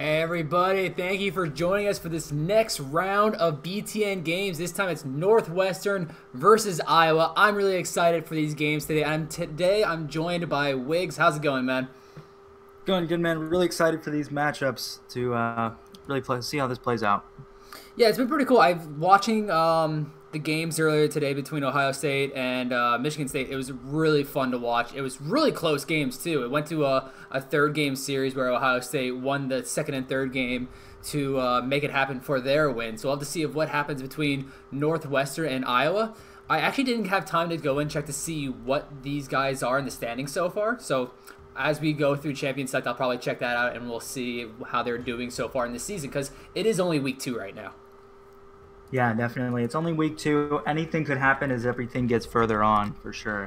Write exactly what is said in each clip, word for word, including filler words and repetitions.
Hey everybody, thank you for joining us for this next round of B T N games. This time it's Northwestern versus Iowa. I'm really excited for these games today. And today I'm joined by Wiggs. How's it going, man? Going good, man. Really excited for these matchups to uh, really play, see how this plays out. Yeah, it's been pretty cool. I've watching um, the games earlier today between Ohio State and uh, Michigan State. It was really fun to watch. It was really close games too. It went to a, a third game series where Ohio State won the second and third game to uh, make it happen for their win. So we'll have to see if what happens between Northwestern and Iowa. I actually didn't have time to go and check to see what these guys are in the standings so far. So as we go through Champion Select, I'll probably check that out and we'll see how they're doing so far in the season because it is only week two right now. Yeah, definitely. It's only week two. Anything could happen as everything gets further on, for sure.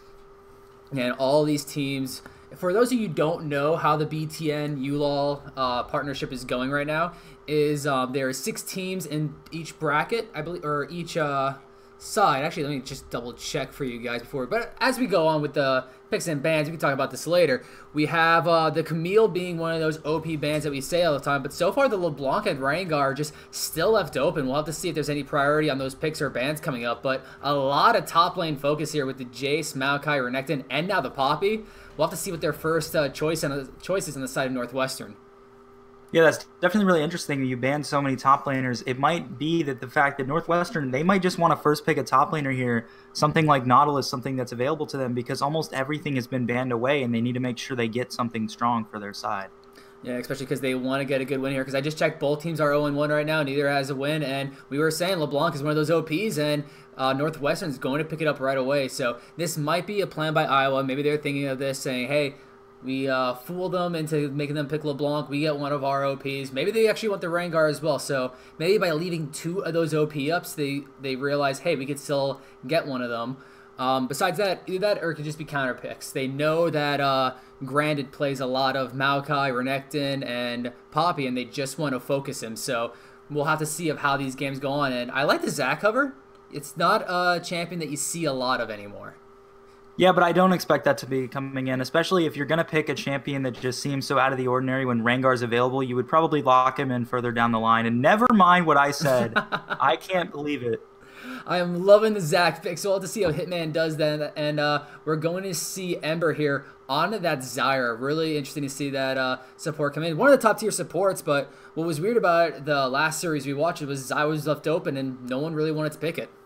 And all these teams, for those of you who don't know how the B T N U L A W uh, partnership is going right now, is um, there are six teams in each bracket, I believe, or each uh, side. Actually, let me just double check for you guys before. But as we go on with the picks and bans, we can talk about this later. We have uh, the Camille being one of those O P bans that we say all the time, but so far the LeBlanc and Rangar are just still left open. We'll have to see if there's any priority on those picks or bans coming up, but a lot of top lane focus here with the Jace, Maokai, Renekton, and now the Poppy. We'll have to see what their first uh, choice on the, choices on the side of Northwestern. Yeah, that's definitely really interesting. You banned so many top laners. It might be that the fact that Northwestern, they might just want to first pick a top laner here, something like Nautilus, something that's available to them, because almost everything has been banned away, and they need to make sure they get something strong for their side. Yeah, especially because they want to get a good win here. Because I just checked, both teams are oh and one right now. Neither has a win. And we were saying LeBlanc is one of those O Ps, and uh, Northwestern is going to pick it up right away. So this might be a plan by Iowa. Maybe they're thinking of this, saying, hey, we uh, fooled them into making them pick LeBlanc. We get one of our O Ps. Maybe they actually want the Rengar as well. So maybe by leaving two of those O P ups, they, they realize, hey, we could still get one of them. Um, besides that, either that or it could just be counter picks. They know that uh, Granded plays a lot of Maokai, Renekton, and Poppy, and they just want to focus him. So we'll have to see of how these games go on. And I like the Zac cover. It's not a champion that you see a lot of anymore. Yeah, but I don't expect that to be coming in, especially if you're going to pick a champion that just seems so out of the ordinary when Rengar's available. You would probably lock him in further down the line. And never mind what I said. I can't believe it. I am loving the Zac pick, so we'll have to see how Hitman does that. And uh, we're going to see Ember here on that Zyra. Really interesting to see that uh, support come in. One of the top tier supports, but what was weird about the last series we watched was Zyra was left open and no one really wanted to pick it.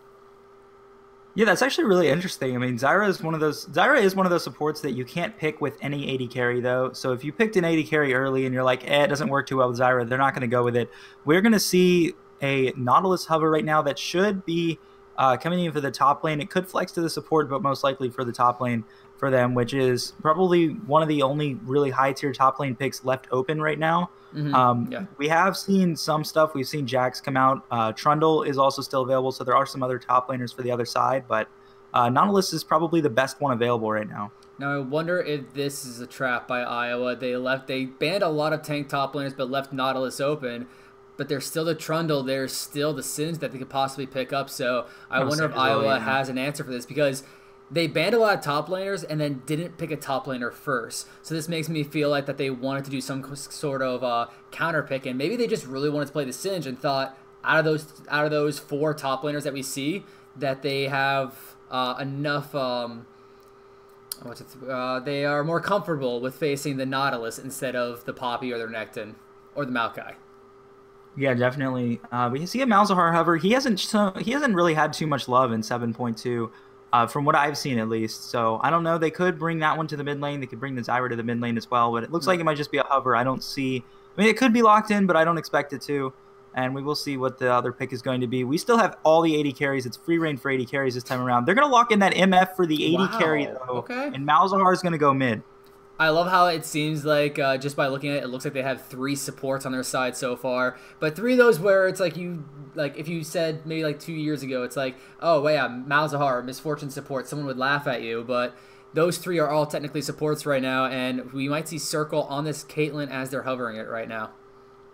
Yeah, that's actually really interesting. I mean, Zyra is one of those Zyra is one of those supports that you can't pick with any A D carry though. So if you picked an A D carry early and you're like, eh, it doesn't work too well with Zyra, they're not going to go with it. We're going to see a Nautilus hover right now that should be uh, coming in for the top lane. It could flex to the support, but most likely for the top lane for them, which is probably one of the only really high tier top lane picks left open right now. Mm-hmm. um, yeah. We have seen some stuff. We've seen Jax come out. Uh, Trundle is also still available, so there are some other top laners for the other side, but uh, Nautilus is probably the best one available right now. Now I wonder if this is a trap by Iowa. They left, they banned a lot of tank top laners, but left Nautilus open. But there's still the Trundle. There's still the Sins that they could possibly pick up. So I oh, wonder if Iowa yeah. has an answer for this because they banned a lot of top laners and then didn't pick a top laner first. So this makes me feel like that they wanted to do some sort of uh, counter pick, and maybe they just really wanted to play the Singe and thought out of those out of those four top laners that we see that they have uh, enough. Um, what's it, uh, they are more comfortable with facing the Nautilus instead of the Poppy or the Renekton or the Maokai. Yeah, definitely. Uh, we see a Malzahar hover. He hasn't so, he hasn't really had too much love in seven point two. Uh, from what I've seen, at least. So, I don't know. They could bring that one to the mid lane. They could bring the Zyra to the mid lane as well. But it looks like it might just be a hover. I don't see... I mean, it could be locked in, but I don't expect it to. And we will see what the other pick is going to be. We still have all the eighty carries. It's free reign for eighty carries this time around. They're going to lock in that M F for the eighty wow. carry, though. Okay. And Malzahar is going to go mid. I love how it seems like, uh, just by looking at it, it looks like they have three supports on their side so far. But three of those where it's like you, like if you said maybe like two years ago, it's like, oh, well, yeah, Malzahar, Misfortune support, someone would laugh at you. But those three are all technically supports right now, and we might see Circle on this Caitlyn as they're hovering it right now.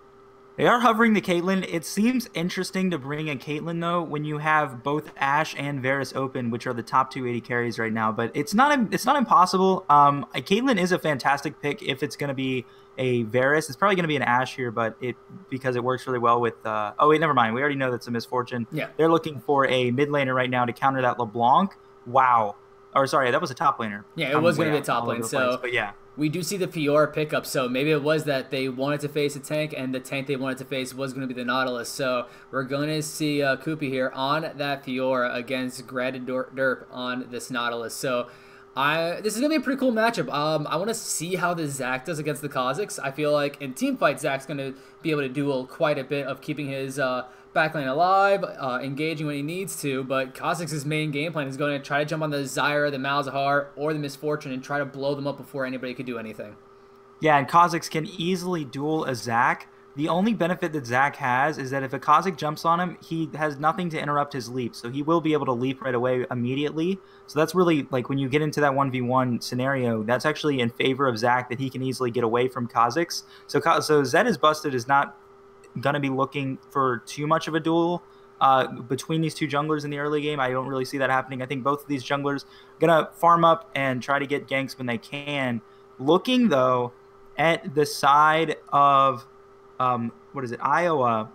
They are hovering the Caitlyn. It seems interesting to bring a Caitlyn though when you have both Ashe and Varus open, which are the top two A D carries right now. But it's not it's not impossible. Um, a Caitlyn is a fantastic pick if it's going to be a Varus. It's probably going to be an Ashe here, but it because it works really well with. Uh, oh wait, never mind. We already know that's a misfortune. Yeah. They're looking for a mid laner right now to counter that LeBlanc. Wow. Or sorry, that was a top laner. Yeah, it I'm was going to way be a top all over lane. the So place, but yeah. we do see the Fiora pickup, so maybe it was that they wanted to face a tank, and the tank they wanted to face was going to be the Nautilus. So we're going to see uh, Koopy here on that Fiora against Graded Derp on this Nautilus. So I this is going to be a pretty cool matchup. Um, I want to see how the Zac does against the Kha'Zix. I feel like in team fight, Zac's going to be able to do quite a bit of keeping his uh, backlane alive, uh, engaging when he needs to, but Kha'Zix's main game plan is going to try to jump on the Zyra, the Malzahar, or the Misfortune and try to blow them up before anybody could do anything. Yeah, and Kha'Zix can easily duel a Zac. The only benefit that Zac has is that if a Kha'Zix jumps on him, he has nothing to interrupt his leap, so he will be able to leap right away immediately. So that's really, like, when you get into that one v one scenario, that's actually in favor of Zac, that he can easily get away from Kha'Zix. So, so Zed is busted is not going to be looking for too much of a duel uh, between these two junglers in the early game. I don't really see that happening. I think both of these junglers are going to farm up and try to get ganks when they can. Looking, though, at the side of, um, what is it, Iowa.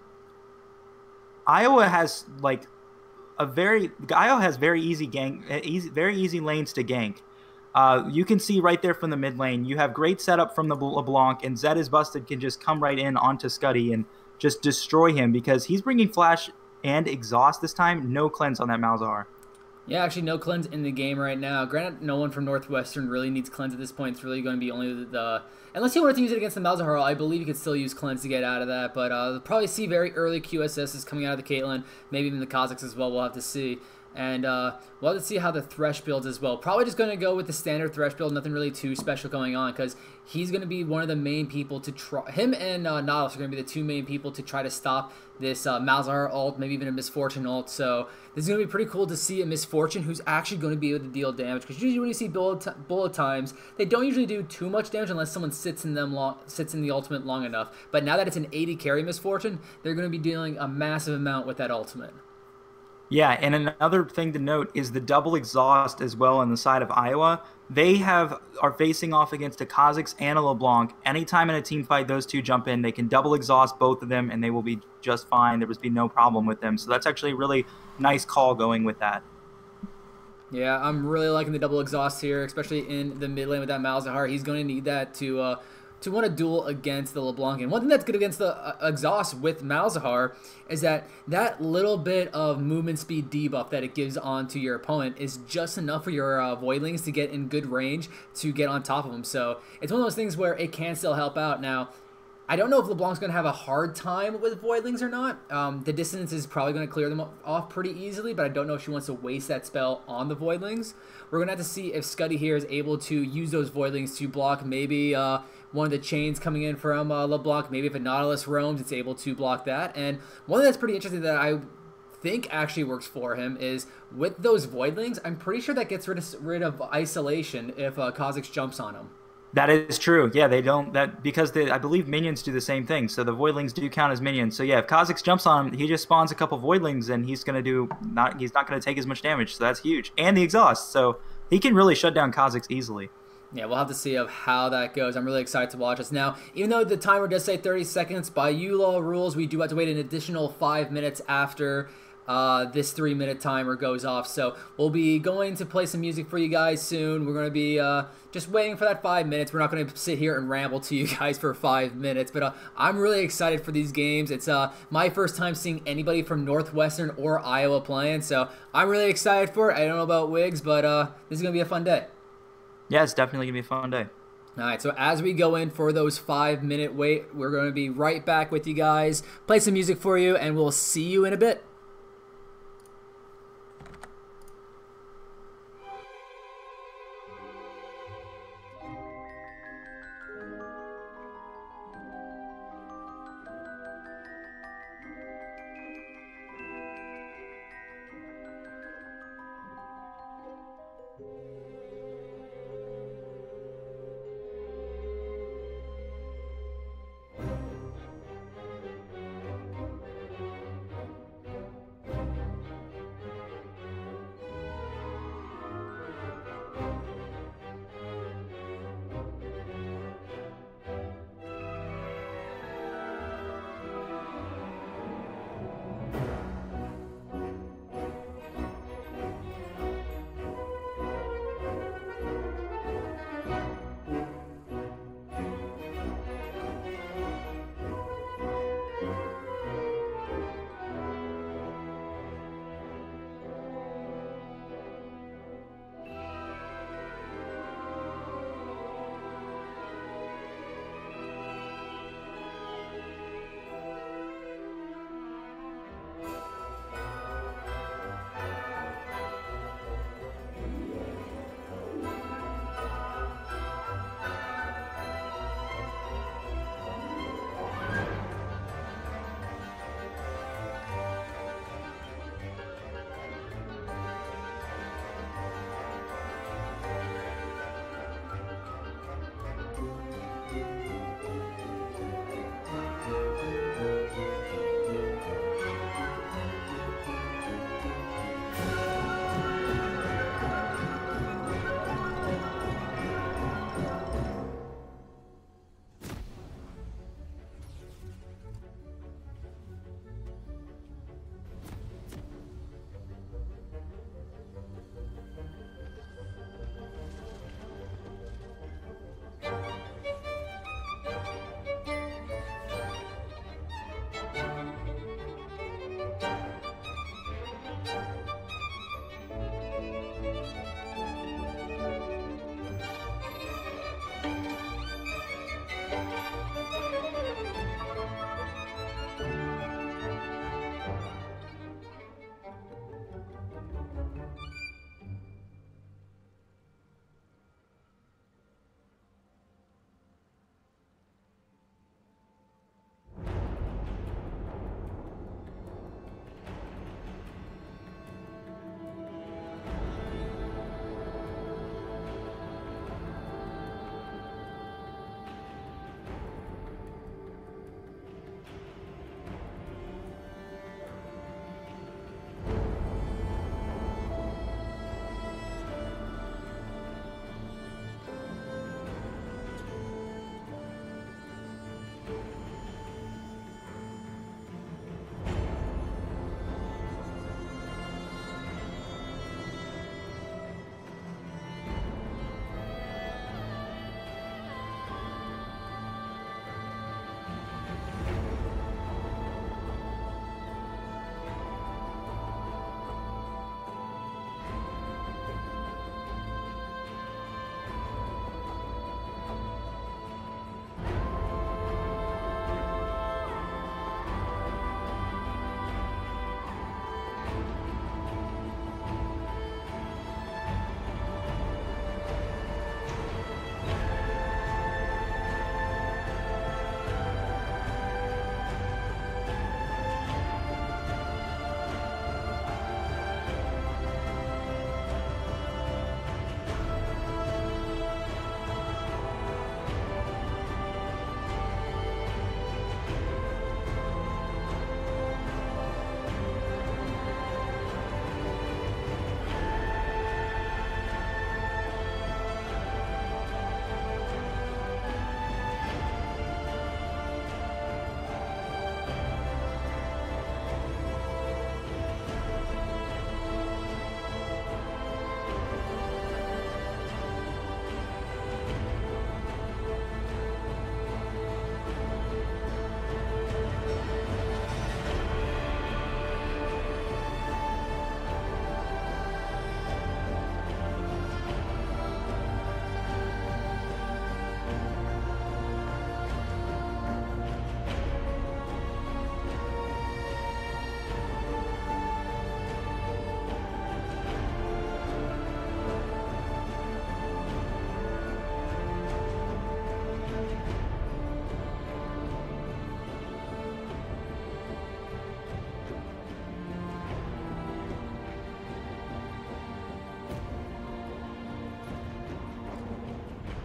Iowa has, like, a very, Iowa has very easy gank, easy, very easy lanes to gank. Uh, you can see right there from the mid lane, you have great setup from the LeBlanc, and Zed is busted can just come right in onto Scuddy and just destroy him because he's bringing flash and exhaust this time. No cleanse on that Malzahar. Yeah, actually no cleanse in the game right now. Granted, no one from Northwestern really needs cleanse at this point. It's really going to be only the... the unless you wanted to use it against the Malzahar, I believe you could still use cleanse to get out of that. But uh, probably see very early Q S Ss coming out of the Caitlyn. Maybe even the Kha'Zix as well. We'll have to see. And uh, we'll have to see how the Thresh builds as well. Probably just going to go with the standard Thresh build. Nothing really too special going on because he's going to be one of the main people to try. Him and uh, Nautilus are going to be the two main people to try to stop this uh, Malzahar ult, maybe even a Misfortune ult. So this is going to be pretty cool to see a Misfortune who's actually going to be able to deal damage. Because usually when you see bullet, bullet times, they don't usually do too much damage unless someone sits in them long, sits in the ultimate long enough. But now that it's an eighty carry Misfortune, they're going to be dealing a massive amount with that ultimate. Yeah, and another thing to note is the double exhaust as well on the side of Iowa. They have are facing off against a Kha'Zix and a LeBlanc. Anytime in a team fight, those two jump in, they can double exhaust both of them, and they will be just fine. There would be no problem with them. So that's actually a really nice call going with that. Yeah, I'm really liking the double exhaust here, especially in the mid lane with that Malzahar. He's going to need that to... Uh, to want to duel against the LeBlanc. And one thing that's good against the uh, exhaust with Malzahar is that that little bit of movement speed debuff that it gives onto your opponent is just enough for your uh, Voidlings to get in good range to get on top of them. So it's one of those things where it can still help out. Now, I don't know if LeBlanc's going to have a hard time with Voidlings or not. Um, the dissonance is probably going to clear them off pretty easily, but I don't know if she wants to waste that spell on the Voidlings. We're going to have to see if Scuddy here is able to use those Voidlings to block maybe uh, one of the chains coming in from uh, LeBlanc. Maybe if a Nautilus roams, it's able to block that. And one thing that's pretty interesting that I think actually works for him is with those Voidlings, I'm pretty sure that gets rid of, rid of isolation if uh, Kha'Zix jumps on him. That is true. Yeah, they don't that because they, I believe minions do the same thing. So the Voidlings do count as minions. So yeah, if Kha'Zix jumps on him, he just spawns a couple Voidlings, and he's gonna do not he's not gonna take as much damage. So that's huge. And the exhaust, so he can really shut down Kha'Zix easily. Yeah, we'll have to see of how that goes. I'm really excited to watch this. Now, even though the timer does say thirty seconds, by U L A W rules, we do have to wait an additional five minutes after uh, this three-minute timer goes off. So we'll be going to play some music for you guys soon. We're going to be uh, just waiting for that five minutes. We're not going to sit here and ramble to you guys for five minutes. But uh, I'm really excited for these games. It's uh, my first time seeing anybody from Northwestern or Iowa playing. So I'm really excited for it. I don't know about Wiggs, but uh, this is going to be a fun day. Yeah, it's definitely going to be a fun day. All right, so as we go in for those five-minute wait, we're going to be right back with you guys, play some music for you, and we'll see you in a bit.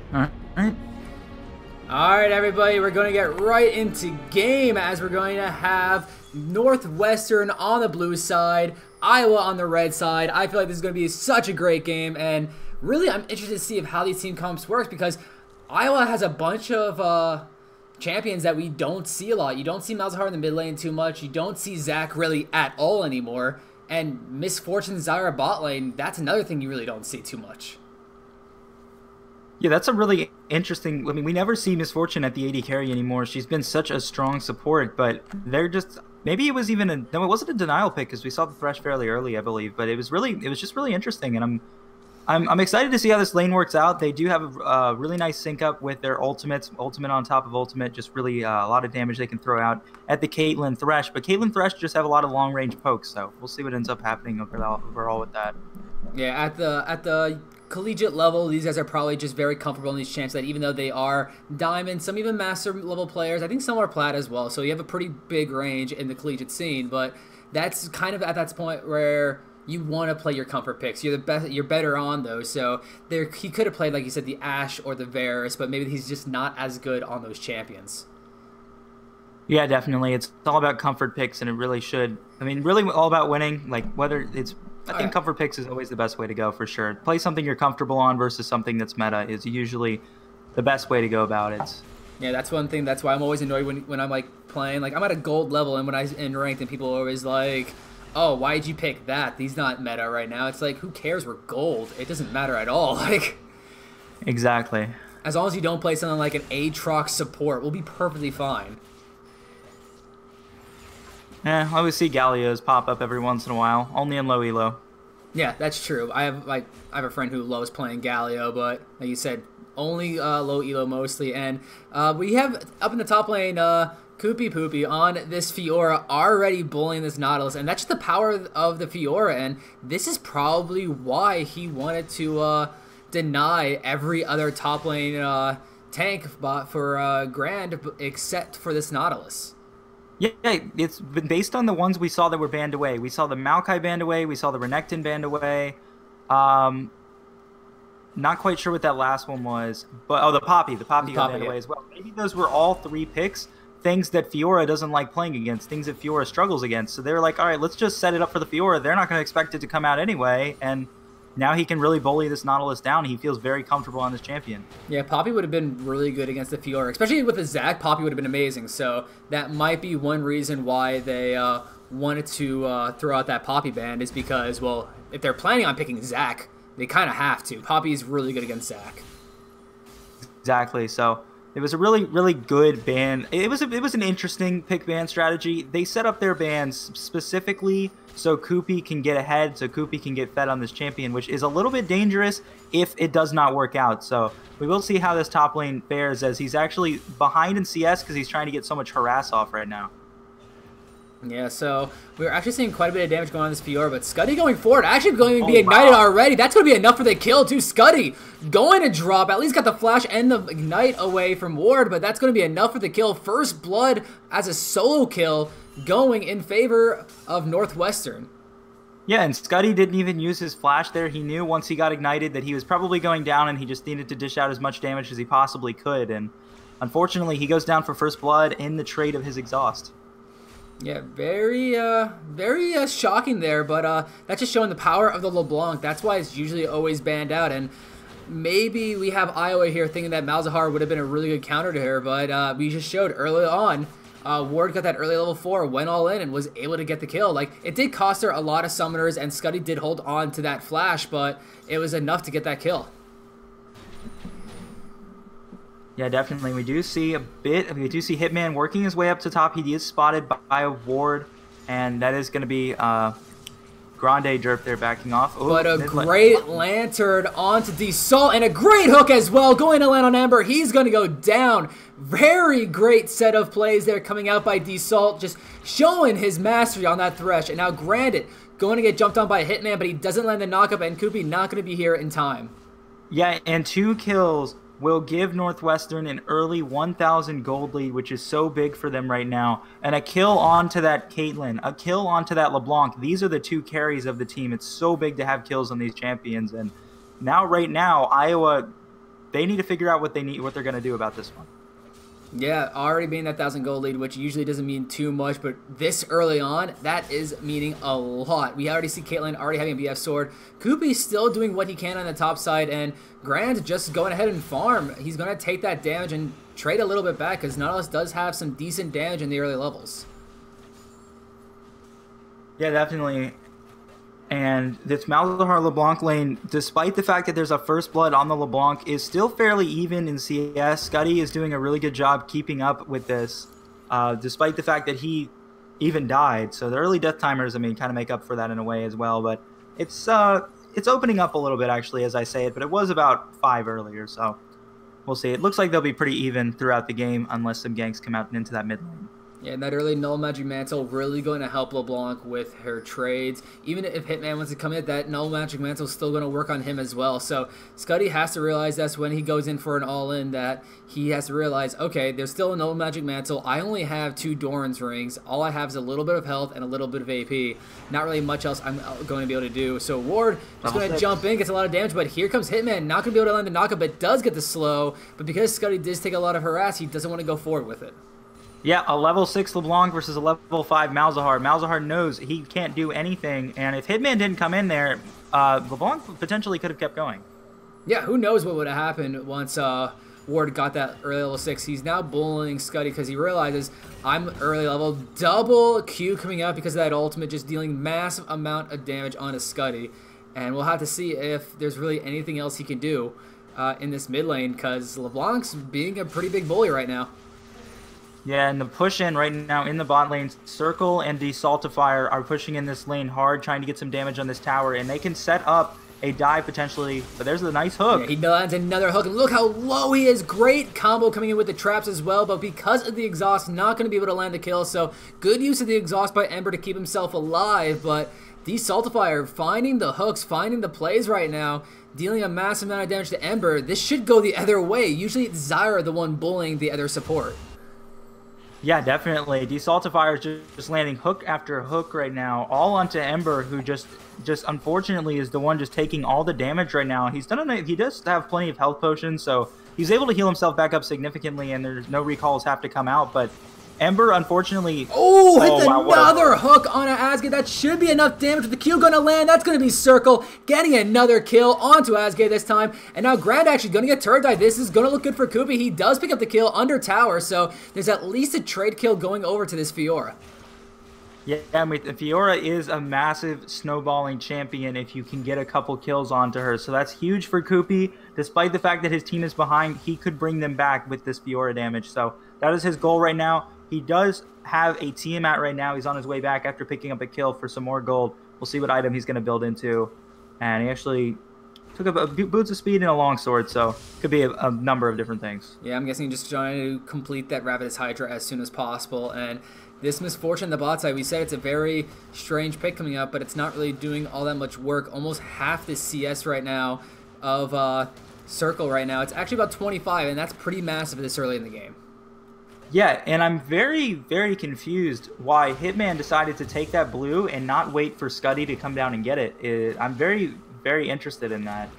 All right. All right, everybody, we're going to get right into game as we're going to have Northwestern on the blue side, Iowa on the red side. I feel like this is going to be such a great game, and really I'm interested to see if how these team comps works because Iowa has a bunch of uh, champions that we don't see a lot. You don't see Malzahar in the mid lane too much. You don't see Zach really at all anymore. And Misfortune Zyra bot lane, that's another thing you really don't see too much. Yeah, that's a really interesting... I mean, we never see Misfortune at the A D carry anymore. She's been such a strong support, but they're just... Maybe it was even a... No, it wasn't a denial pick because we saw the Thresh fairly early, I believe. But it was really... It was just really interesting, and I'm... I'm, I'm excited to see how this lane works out. They do have a uh, really nice sync up with their ultimates. Ultimate on top of ultimate, just really uh, a lot of damage they can throw out at the Caitlyn Thresh. But Caitlyn Thresh just have a lot of long range pokes, so we'll see what ends up happening overall, overall with that. Yeah, at the at the collegiate level, these guys are probably just very comfortable in these champs that even though they are diamond, some even master level players, I think some are plat as well. So you have a pretty big range in the collegiate scene, but that's kind of at that point where you want to play your comfort picks. You're the best. You're better on those. So there, he could have played, like you said, the Ashe or the Varus, but maybe he's just not as good on those champions. Yeah, definitely. It's all about comfort picks, and it really should. I mean, really all about winning. Like whether it's, I think comfort picks is always the best way to go for sure. Play something you're comfortable on versus something that's meta is usually the best way to go about it. Yeah, that's one thing. That's why I'm always annoyed when when I'm like playing. Like I'm at a gold level, and when I in ranked, and people are always like, oh, why'd you pick that? He's not meta right now. It's like, who cares? We're gold. It doesn't matter at all. Like, exactly. As long as you don't play something like an Aatrox support, we'll be perfectly fine. Eh, I always see Gallios pop up every once in a while, only in low elo. Yeah, that's true. I have like I have a friend who loves playing Galio, but like you said, only uh, low elo mostly. And uh, we have up in the top lane, uh, Koopy Poopy on this Fiora already bullying this Nautilus, and that's just the power of the Fiora, and this is probably why he wanted to uh, deny every other top lane uh, tank bot for uh, Grand except for this Nautilus. Yeah, it's been based on the ones we saw that were banned away. We saw the Maokai banned away, we saw the Renekton banned away. Um, not quite sure what that last one was, but oh, the Poppy, the Poppy got banned away as well. Maybe those were all three picks. Things that Fiora doesn't like playing against, things that Fiora struggles against. So they're like, all right, let's just set it up for the Fiora. They're not going to expect it to come out anyway, and now he can really bully this Nautilus down. He feels very comfortable on this champion. Yeah, Poppy would have been really good against the Fiora, especially with the Zac. Poppy would have been amazing. So that might be one reason why they uh, wanted to uh, throw out that Poppy ban is because, well, if they're planning on picking Zac, they kind of have to. Poppy's really good against Zac. Exactly. So it was a really, really good ban. It was a, it was an interesting pick ban strategy. They set up their bans specifically so Koopy can get ahead, so Koopy can get fed on this champion, which is a little bit dangerous if it does not work out. So we will see how this top lane fares as he's actually behind in C S because he's trying to get so much harass off right now. Yeah, so we're actually seeing quite a bit of damage going on this Fiora, but Scuddy going forward, actually going to be oh, ignited wow. already. That's going to be enough for the kill, too. Scuddy going to drop, at least got the flash and the ignite away from Ward, but that's going to be enough for the kill. First blood as a solo kill going in favor of Northwestern. Yeah, and Scuddy didn't even use his flash there. He knew once he got ignited that he was probably going down, and he just needed to dish out as much damage as he possibly could. And unfortunately, he goes down for first blood in the trade of his exhaust. Yeah, very, uh, very uh, shocking there, but uh, that's just showing the power of the LeBlanc. That's why it's usually always banned out, and maybe we have Iowa here thinking that Malzahar would have been a really good counter to her, but uh, we just showed early on, uh, Ward got that early level four, went all in, and was able to get the kill. Like, it did cost her a lot of summoners, and Scuddy did hold on to that flash, but it was enough to get that kill. Yeah, definitely. We do see a bit. We do see Hitman working his way up to top. He is spotted by a Ward, and that is going to be uh, Grande Derp there backing off. Ooh, but a great lantern onto DeSalt, and a great hook as well. Going to land on Amber. He's going to go down. Very great set of plays there coming out by DeSalt, just showing his mastery on that Thresh. And now Grandit going to get jumped on by a Hitman, but he doesn't land the knockup, and Koopy not going to be here in time. Yeah, and two kills will give Northwestern an early one thousand gold lead, which is so big for them right now. And a kill onto that Caitlyn, a kill onto that LeBlanc. These are the two carries of the team. It's so big to have kills on these champions. And now, right now, Iowa they need to figure out what they need, what they're going to do about this one. Yeah, already being that thousand gold lead, which usually doesn't mean too much, but this early on, that is meaning a lot. We already see Caitlyn already having a B F sword. Koopy's still doing what he can on the top side, and Grant just going ahead and farm. He's going to take that damage and trade a little bit back, because Nautilus does have some decent damage in the early levels. Yeah, definitely. And this Malzahar LeBlanc lane, despite the fact that there's a first blood on the LeBlanc, is still fairly even in C S. Scuddy is doing a really good job keeping up with this, uh, despite the fact that he even died. So the early death timers, I mean, kind of make up for that in a way as well. But it's uh, it's opening up a little bit, actually, as I say it. But it was about five earlier, so we'll see. It looks like they'll be pretty even throughout the game unless some ganks come out and into that mid lane. Yeah, and that early Null Magic Mantle really going to help LeBlanc with her trades. Even if Hitman wants to come in, that Null Magic Mantle is still going to work on him as well. So Scuddy has to realize that's when he goes in for an all-in, that he has to realize, okay, there's still a Null Magic Mantle. I only have two Doran's rings. All I have is a little bit of health and a little bit of A P. Not really much else I'm going to be able to do. So Ward is going to jump in, gets a lot of damage, but here comes Hitman. Not going to be able to land the knockup, but does get the slow. But because Scuddy does take a lot of harass, he doesn't want to go forward with it. Yeah, a level six LeBlanc versus a level five Malzahar. Malzahar knows he can't do anything, and if Hitman didn't come in there, uh, LeBlanc potentially could have kept going. Yeah, who knows what would have happened once uh, Ward got that early level six. He's now bullying Scuddy because he realizes I'm early level. Double Q coming out because of that ultimate, just dealing massive amount of damage onto Scuddy. And we'll have to see if there's really anything else he can do uh, in this mid lane, because LeBlanc's being a pretty big bully right now. Yeah, and the push in right now in the bot lane, Circle and Desaltifier are pushing in this lane hard, trying to get some damage on this tower, and they can set up a dive potentially, but there's a nice hook. Yeah, he lands another hook, and look how low he is. Great combo coming in with the traps as well, but because of the exhaust, not going to be able to land the kill, so good use of the exhaust by Ember to keep himself alive, but Desaltifier finding the hooks, finding the plays right now, dealing a massive amount of damage to Ember. This should go the other way. Usually it's Zyra the one bullying the other support. Yeah, definitely. Desaltifier is just, just landing hook after hook right now, all onto Ember, who just, just unfortunately is the one just taking all the damage right now. He's done. A, he does have plenty of health potions, so he's able to heal himself back up significantly, and there's no recalls have to come out. But Ember, unfortunately... Oh, hits oh, wow, another hook on Asgay. That should be enough damage with the Q going to land. That's going to be Circle getting another kill onto Asgay this time. And now Grand actually going to get turret dive. This is going to look good for Koopy. He does pick up the kill under tower, so there's at least a trade kill going over to this Fiora. Yeah, I mean, Fiora is a massive snowballing champion if you can get a couple kills onto her. So that's huge for Koopy. Despite the fact that his team is behind, he could bring them back with this Fiora damage. So that is his goal right now. He does have a Tiamat right now. He's on his way back after picking up a kill for some more gold. We'll see what item he's going to build into. And he actually took up a boots of speed and a longsword, so could be a, a number of different things. Yeah, I'm guessing just trying to complete that Ravenous Hydra as soon as possible. And this Misfortune on the bot side, we said it's a very strange pick coming up, but it's not really doing all that much work. Almost half the C S right now of uh, Circle right now. It's actually about twenty-five, and that's pretty massive this early in the game. Yeah, and I'm very, very confused why Hitman decided to take that blue and not wait for Scuddy to come down and get it. it I'm very, very interested in that.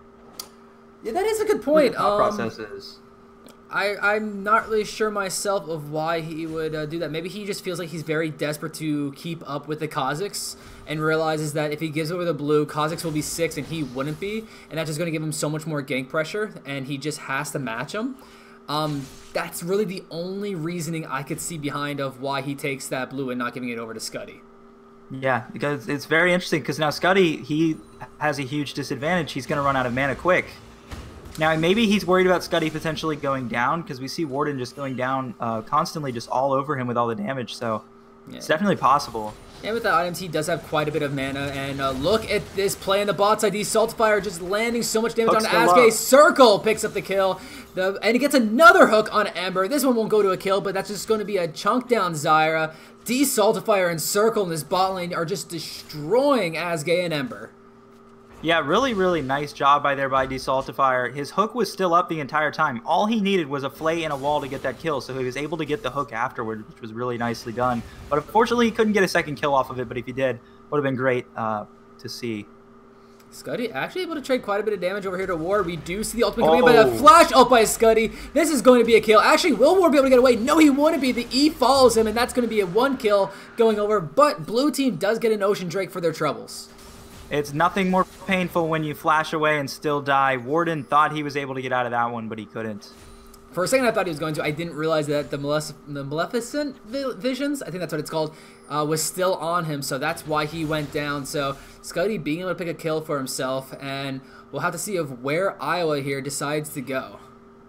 Yeah, that is a good point. What the thought um, process is. I, I'm not really sure myself of why he would uh, do that. Maybe he just feels like he's very desperate to keep up with the Kazakhs and realizes that if he gives over the blue, Kazakhs will be six and he wouldn't be, and that's just going to give him so much more gank pressure, and he just has to match him. Um, that's really the only reasoning I could see behind of why he takes that blue and not giving it over to Scuddy. Yeah, because it's very interesting because now Scuddy, he has a huge disadvantage. He's going to run out of mana quick. Now, maybe he's worried about Scuddy potentially going down because we see Warden just going down uh, constantly just all over him with all the damage, so yeah. It's definitely possible. And with the items, he does have quite a bit of mana. And uh, look at this play in the bot side. Desaltifier just landing so much damage Hook's on Asgay. Circle picks up the kill. The, and he gets another hook on Ember. This one won't go to a kill, but that's just going to be a chunk down Zyra. Desaltifier and Circle in this bot lane are just destroying Asgay and Ember. Yeah, really, really nice job by there by Desaltifier. His hook was still up the entire time. All he needed was a flay and a wall to get that kill, so he was able to get the hook afterward, which was really nicely done. But unfortunately, he couldn't get a second kill off of it, but if he did, it would have been great uh, to see. Scuddy actually able to trade quite a bit of damage over here to Ward. We do see the ultimate coming in, but a flash ult by Scuddy. This is going to be a kill. Actually, will Ward be able to get away? No, he wouldn't be. The E follows him, and that's going to be a one kill going over. But blue team does get an Ocean Drake for their troubles. It's nothing more painful when you flash away and still die. Warden thought he was able to get out of that one, but he couldn't. For a second, I thought he was going to. I didn't realize that the, Malef the Maleficent Visions, I think that's what it's called, uh, was still on him, so that's why he went down. So Scuddy being able to pick a kill for himself, and we'll have to see of where Iowa here decides to go.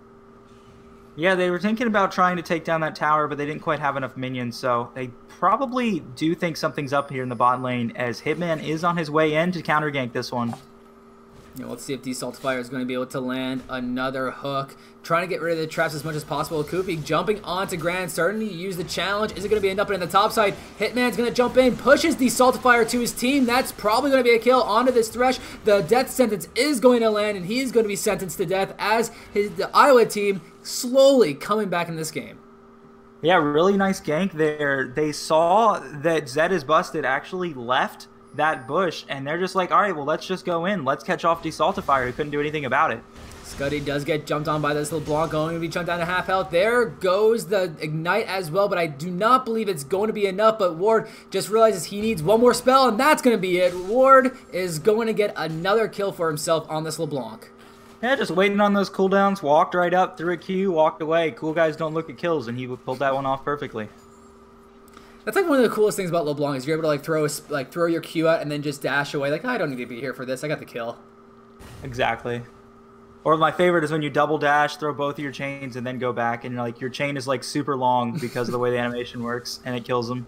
Yeah, they were thinking about trying to take down that tower, but they didn't quite have enough minions, so they probably do think something's up here in the bot lane, as Hitman is on his way in to counter gank this one. Yeah, let's see if Desaltifier is going to be able to land another hook. Trying to get rid of the traps as much as possible. Koopy jumping onto Grand, starting to use the challenge. Is it going to be enough? But in the top side, Hitman's going to jump in, pushes Desaltifier to his team. That's probably going to be a kill onto this Thresh. The death sentence is going to land, and he is going to be sentenced to death as his, the Iowa team slowly coming back in this game. Yeah, really nice gank there. They saw that Zed is busted, actually left that bush, and they're just like, all right, well, let's just go in. Let's catch off Desaltifier, who couldn't do anything about it. Scuddy does get jumped on by this LeBlanc, going to be chunked down to half health. There goes the Ignite as well, but I do not believe it's going to be enough, but Ward just realizes he needs one more spell, and that's going to be it. Ward is going to get another kill for himself on this LeBlanc. Yeah, just waiting on those cooldowns, walked right up, threw a Q, walked away. Cool guys don't look at kills, and he pulled that one off perfectly. That's like one of the coolest things about LeBlanc is you're able to like throw a, like throw your Q out and then just dash away. Like, I don't need to be here for this. I got the kill. Exactly. Or my favorite is when you double dash, throw both of your chains, and then go back, and like your chain is like super long because of the way the animation works, and it kills them.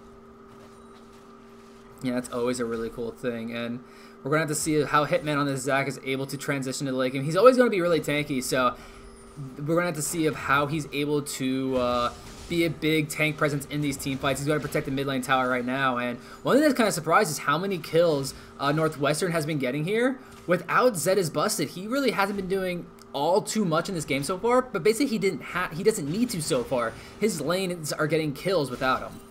Yeah, that's always a really cool thing, and we're gonna have to see how Hitman on this Zac is able to transition to the late game. He's always gonna be really tanky, so we're gonna have to see of how he's able to uh, be a big tank presence in these team fights. He's going to protect the mid lane tower right now, and one thing that's kind of surprised is how many kills uh, Northwestern has been getting here. Without Zed is busted, he really hasn't been doing all too much in this game so far, but basically he didn't ha he doesn't need to so far. His lanes are getting kills without him.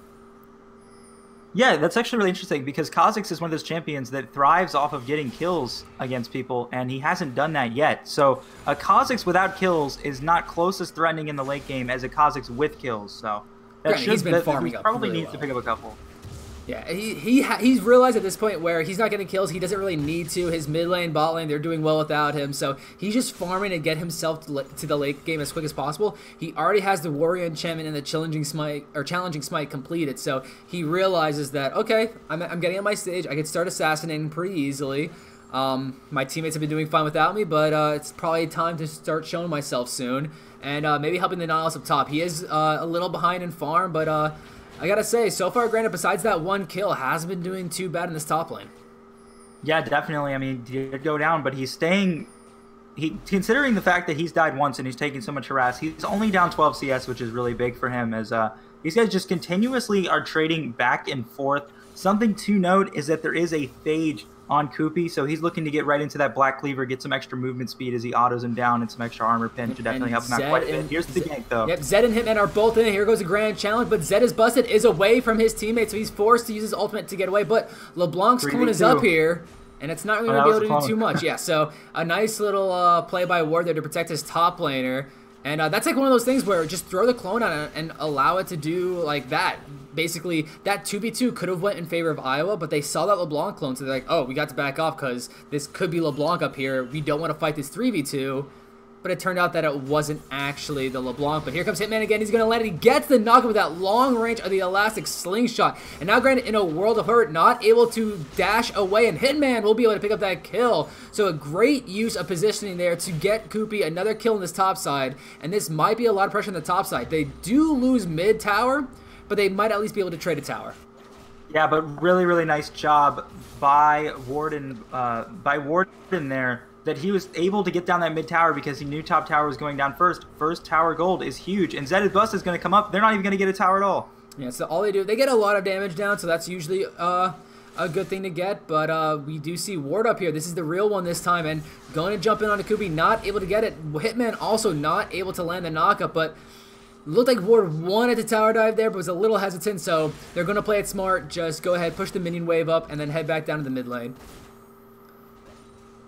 Yeah, that's actually really interesting because Kha'Zix is one of those champions that thrives off of getting kills against people, and he hasn't done that yet. So a Kha'Zix without kills is not close as threatening in the late game as a Kha'Zix with kills. So that Granted, should, he's been that, farming he up probably really needs well. to pick up a couple. Yeah, he, he ha he's realized at this point where he's not getting kills, he doesn't really need to. His mid lane, bot lane, they're doing well without him, so he's just farming to get himself to, to the late game as quick as possible. He already has the Warrior Enchantment and the Challenging Smite, or Challenging Smite completed, so he realizes that, okay, I'm, I'm getting on my stage, I can start assassinating pretty easily. Um, my teammates have been doing fine without me, but uh, it's probably time to start showing myself soon, and uh, maybe helping the Nautilus up top. He is uh, a little behind in farm, but uh, I gotta say, so far, granted, besides that one kill, hasn't been doing too bad in this top lane. Yeah, definitely. I mean, he did go down, but he's staying... He, considering the fact that he's died once and he's taking so much harass, he's only down twelve C S, which is really big for him, as uh, these guys just continuously are trading back and forth. Something to note is that there is a Phage on Koopy, so he's looking to get right into that Black Cleaver, get some extra movement speed as he autos him down, and some extra armor pin to definitely help him out quite a bit. Here's the gank, though. Yep, Zed and Hitman are both in. Here goes a grand challenge, but Zed is busted, is away from his teammate, so he's forced to use his ultimate to get away, but LeBlanc's clone is up here, and it's not really oh, going to be able to clone. do too much. Yeah, so a nice little uh, play by Ward there to protect his top laner. And uh, that's like one of those things where just throw the clone on it and allow it to do like that. Basically, that two v two could have went in favor of Iowa, but they saw that LeBlanc clone, so they're like, oh, we got to back off because this could be LeBlanc up here. We don't want to fight this three v two. But it turned out that it wasn't actually the LeBlanc. But here comes Hitman again. He's going to let it. He gets the knockup with that long range of the elastic slingshot. And now, granted, in a world of hurt, not able to dash away. And Hitman will be able to pick up that kill. So a great use of positioning there to get Koopy another kill on this top side. And this might be a lot of pressure on the top side. They do lose mid tower, but they might at least be able to trade a tower. Yeah, but really, really nice job by Warden, uh, by Warden there, that he was able to get down that mid tower because he knew top tower was going down first. First tower gold is huge, and Zed's Bust is going to come up. They're not even going to get a tower at all. Yeah, so all they do, they get a lot of damage down, so that's usually uh, a good thing to get, but uh, we do see Ward up here. This is the real one this time, and going to jump in on Koopy, not able to get it. Hitman also not able to land the knockup, but looked like Ward wanted to tower dive there, but was a little hesitant, so they're going to play it smart. Just go ahead, push the minion wave up, and then head back down to the mid lane.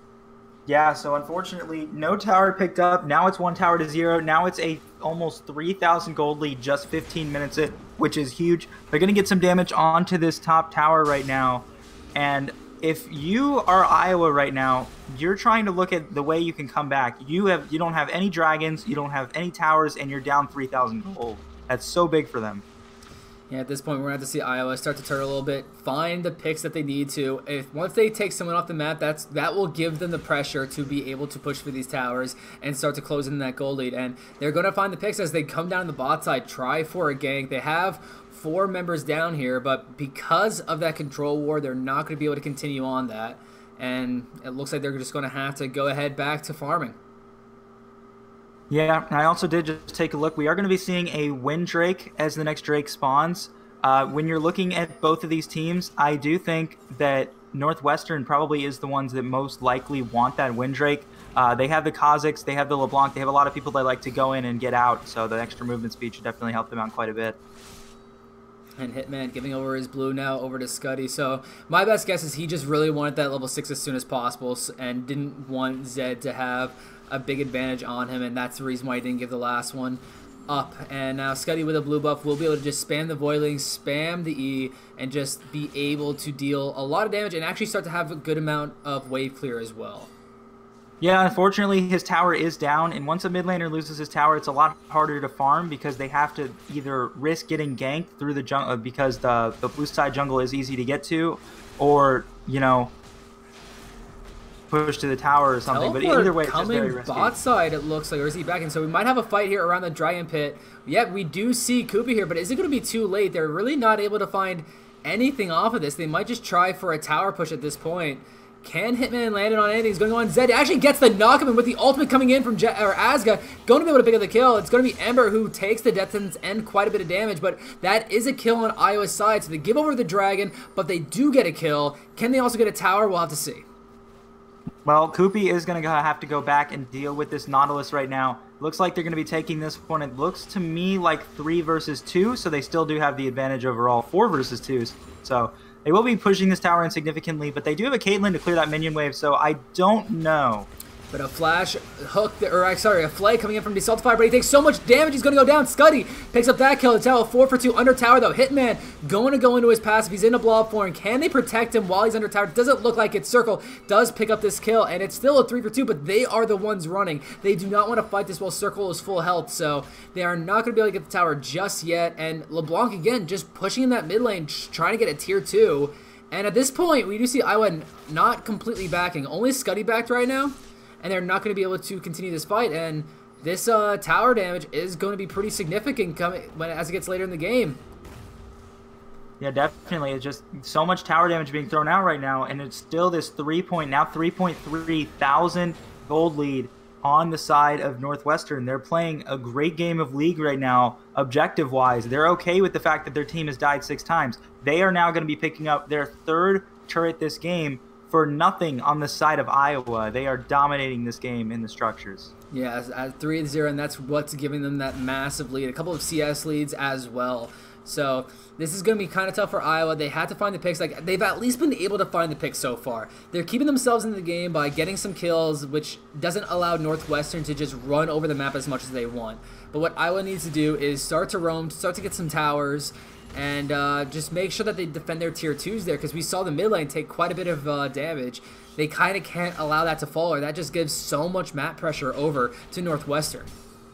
Yeah, so unfortunately, no tower picked up. Now it's one tower to zero. Now it's a almost three thousand gold lead just fifteen minutes in, which is huge. They're going to get some damage onto this top tower right now. And if you are Iowa right now, you're trying to look at the way you can come back. You have you don't have any dragons, you don't have any towers, and you're down three thousand gold. That's so big for them. Yeah, at this point, we're going to have to see Iowa start to turn a little bit, find the picks that they need to. If once they take someone off the map, that's that will give them the pressure to be able to push for these towers and start to close in that gold lead. And they're going to find the picks as they come down the bot side, try for a gank. They have four members down here, but because of that control war, they're not going to be able to continue on that. And it looks like they're just going to have to go ahead back to farming. Yeah, I also did just take a look. We are going to be seeing a Wind Drake as the next Drake spawns. Uh, when you're looking at both of these teams, I do think that Northwestern probably is the ones that most likely want that Wind Drake. Uh, they have the Kazakhs, they have the LeBlanc, they have a lot of people that like to go in and get out, so the extra movement speed should definitely help them out quite a bit. And Hitman giving over his blue now over to Scuddy. So my best guess is he just really wanted that level six as soon as possible and didn't want Zed to have a big advantage on him, and that's the reason why he didn't give the last one up. And now Scuddy with a blue buff will be able to just spam the Voidling, spam the E, and just be able to deal a lot of damage and actually start to have a good amount of wave clear as well. Yeah, unfortunately, his tower is down, and once a mid laner loses his tower, it's a lot harder to farm because they have to either risk getting ganked through the jungle because the, the blue side jungle is easy to get to, or, you know, push to the tower or something. Teleport but either way, it's just coming very risky. Bot side, it looks like, or is he back in? So we might have a fight here around the Dragon Pit. Yep, we do see Kupi here, but is it going to be too late? They're really not able to find anything off of this. They might just try for a tower push at this point. Can Hitman land it on anything? He's going on Zed. Actually gets the knock him with the ultimate coming in from Je or Azga. Going to be able to pick up the kill. It's going to be Ember who takes the death sentence and quite a bit of damage, but that is a kill on Iowa's side. So they give over the dragon, but they do get a kill. Can they also get a tower? We'll have to see. Well, Kupi is going to have to go back and deal with this Nautilus right now. Looks like they're going to be taking this one. It looks to me like three versus two, so they still do have the advantage overall. Four versus two, so they will be pushing this tower in significantly, but they do have a Caitlyn to clear that minion wave, so I don't know. But a flash hook, or sorry, a flay coming in from Desaltify, but he takes so much damage, he's going to go down. Scuddy picks up that kill. It's now a four for two under tower, though. Hitman going to go into his passive. He's in a blob form. Can they protect him while he's under tower? Doesn't look like it. Circle does pick up this kill, and it's still a three for two, but they are the ones running. They do not want to fight this while Circle is full health, so they are not going to be able to get the tower just yet. And LeBlanc, again, just pushing in that mid lane, trying to get a tier two. And at this point, we do see Iowa not completely backing. Only Scuddy backed right now. And they're not going to be able to continue this fight, and this uh, tower damage is going to be pretty significant coming when as it gets later in the game. Yeah, definitely. It's just so much tower damage being thrown out right now, and it's still this three point now three point three thousand gold lead on the side of Northwestern. They're playing a great game of League right now, objective wise. They're okay with the fact that their team has died six times. They are now going to be picking up their third turret this game for nothing on the side of Iowa. They are dominating this game in the structures. Yeah, at three to zero, and that's what's giving them that massive lead. A couple of C S leads as well. So this is going to be kind of tough for Iowa. They had to find the picks. Like, they've at least been able to find the picks so far. They're keeping themselves in the game by getting some kills, which doesn't allow Northwestern to just run over the map as much as they want. But what Iowa needs to do is start to roam, start to get some towers, and uh, just make sure that they defend their tier twos there, because we saw the mid lane take quite a bit of uh, damage. They kind of can't allow that to fall, or that just gives so much map pressure over to Northwestern.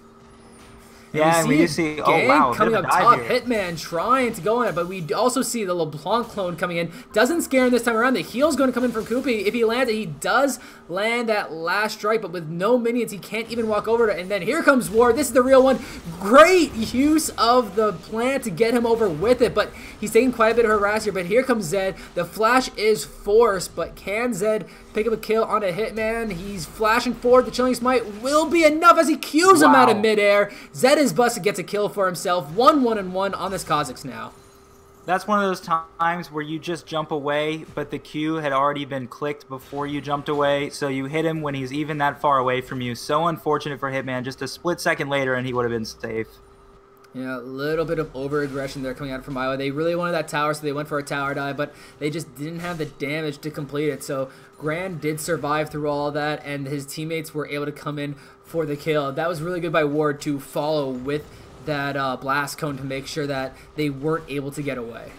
And yeah, and we do see, oh wow, coming up top, here. Hitman trying to go in it, but we also see the LeBlanc clone coming in. Doesn't scare him this time around. The heal's going to come in from Kupi. If he lands it, he does land that last strike, but with no minions, he can't even walk over to it. And then here comes Ward. This is the real one. Great use of the plant to get him over with it, but he's taking quite a bit of harass here. But here comes Zed. The flash is forced, but can Zed pick up a kill on a Hitman? He's flashing forward. The Chilling Smite will be enough as he cues him wow. out of midair. Zed is busted, gets a kill for himself. one one and one on this Kazakhs now. That's one of those times where you just jump away, but the Q had already been clicked before you jumped away, so you hit him when he's even that far away from you. So unfortunate for Hitman. Just a split second later, and he would have been safe. Yeah, a little bit of over-aggression there coming out from Iowa. They really wanted that tower, so they went for a tower dive, but they just didn't have the damage to complete it. So Grand did survive through all of that, and his teammates were able to come in for the kill. That was really good by Ward to follow with that uh, blast cone to make sure that they weren't able to get away.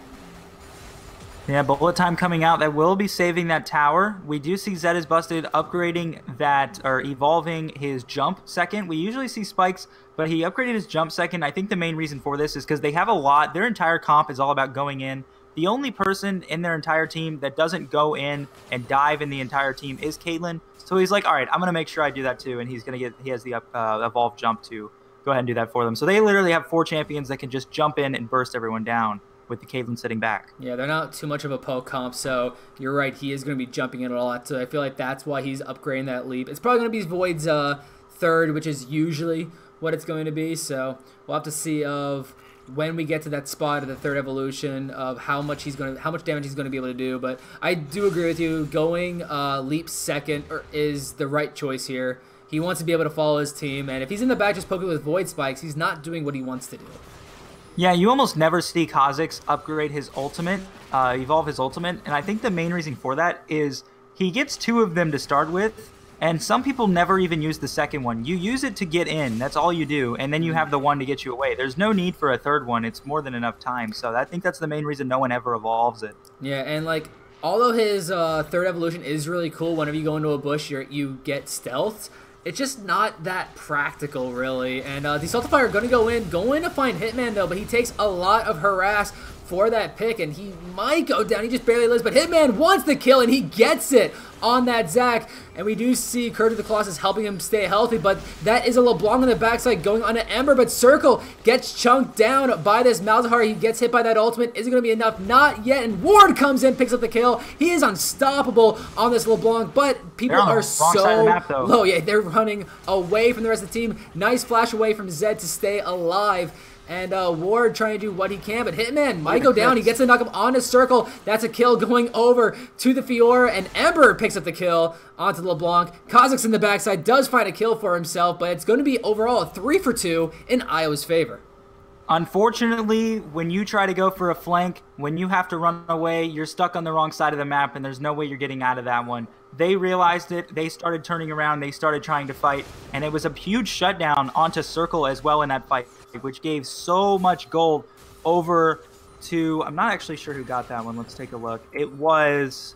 Yeah, bullet time coming out. That will be saving that tower. We do see Zed is busted upgrading that, or evolving his jump second. We usually see spikes, but he upgraded his jump second. I think the main reason for this is because they have a lot. Their entire comp is all about going in. The only person in their entire team that doesn't go in and dive in the entire team is Caitlyn. So he's like, all right, I'm going to make sure I do that too. And he's going to get, he has the uh, evolved jump to go ahead and do that for them. So they literally have four champions that can just jump in and burst everyone down, with the Caitlyn sitting back. Yeah, they're not too much of a poke comp, so you're right, he is going to be jumping in a lot, so I feel like that's why he's upgrading that leap. It's probably going to be Void's uh, third, which is usually what it's going to be, so we'll have to see of when we get to that spot of the third evolution of how much he's going to, how much damage he's going to be able to do, but I do agree with you, going uh, leap second is the right choice here. He wants to be able to follow his team, and if he's in the back just poking with Void Spikes, he's not doing what he wants to do. Yeah, you almost never see Kha'Zix upgrade his ultimate, uh, evolve his ultimate, and I think the main reason for that is he gets two of them to start with, and some people never even use the second one. You use it to get in, that's all you do, and then you have the one to get you away. There's no need for a third one, it's more than enough time, so I think that's the main reason no one ever evolves it. Yeah, and like, although his uh, third evolution is really cool, whenever you go into a bush, you're, you get stealth, it's just not that practical, really. And uh, the Saltifier are going to go in, going to find Hitman, though, but he takes a lot of harass for that pick, and he might go down. He just barely lives, but Hitman wants the kill, and he gets it on that Zac. And we do see Courage of the Colossus helping him stay healthy, but that is a LeBlanc on the backside going on to Ember, but Circle gets chunked down by this Malzahar. He gets hit by that ultimate. Is it going to be enough? Not yet, and Ward comes in, picks up the kill. He is unstoppable on this LeBlanc, but people are so map, low. Yeah, they're running away from the rest of the team. Nice flash away from Zed to stay alive. And uh, Ward trying to do what he can, but Hitman might go down. He gets the knock up on his Circle. That's a kill going over to the Fiora, and Ember picks up the kill onto LeBlanc. Kha'Zix in the backside does find a kill for himself, but it's going to be overall a three for two in Iowa's favor. Unfortunately, when you try to go for a flank, when you have to run away, you're stuck on the wrong side of the map, and there's no way you're getting out of that one. They realized it. They started turning around. They started trying to fight, and it was a huge shutdown onto Circle as well in that fight, which gave so much gold over to... I'm not actually sure who got that one. Let's take a look. It was...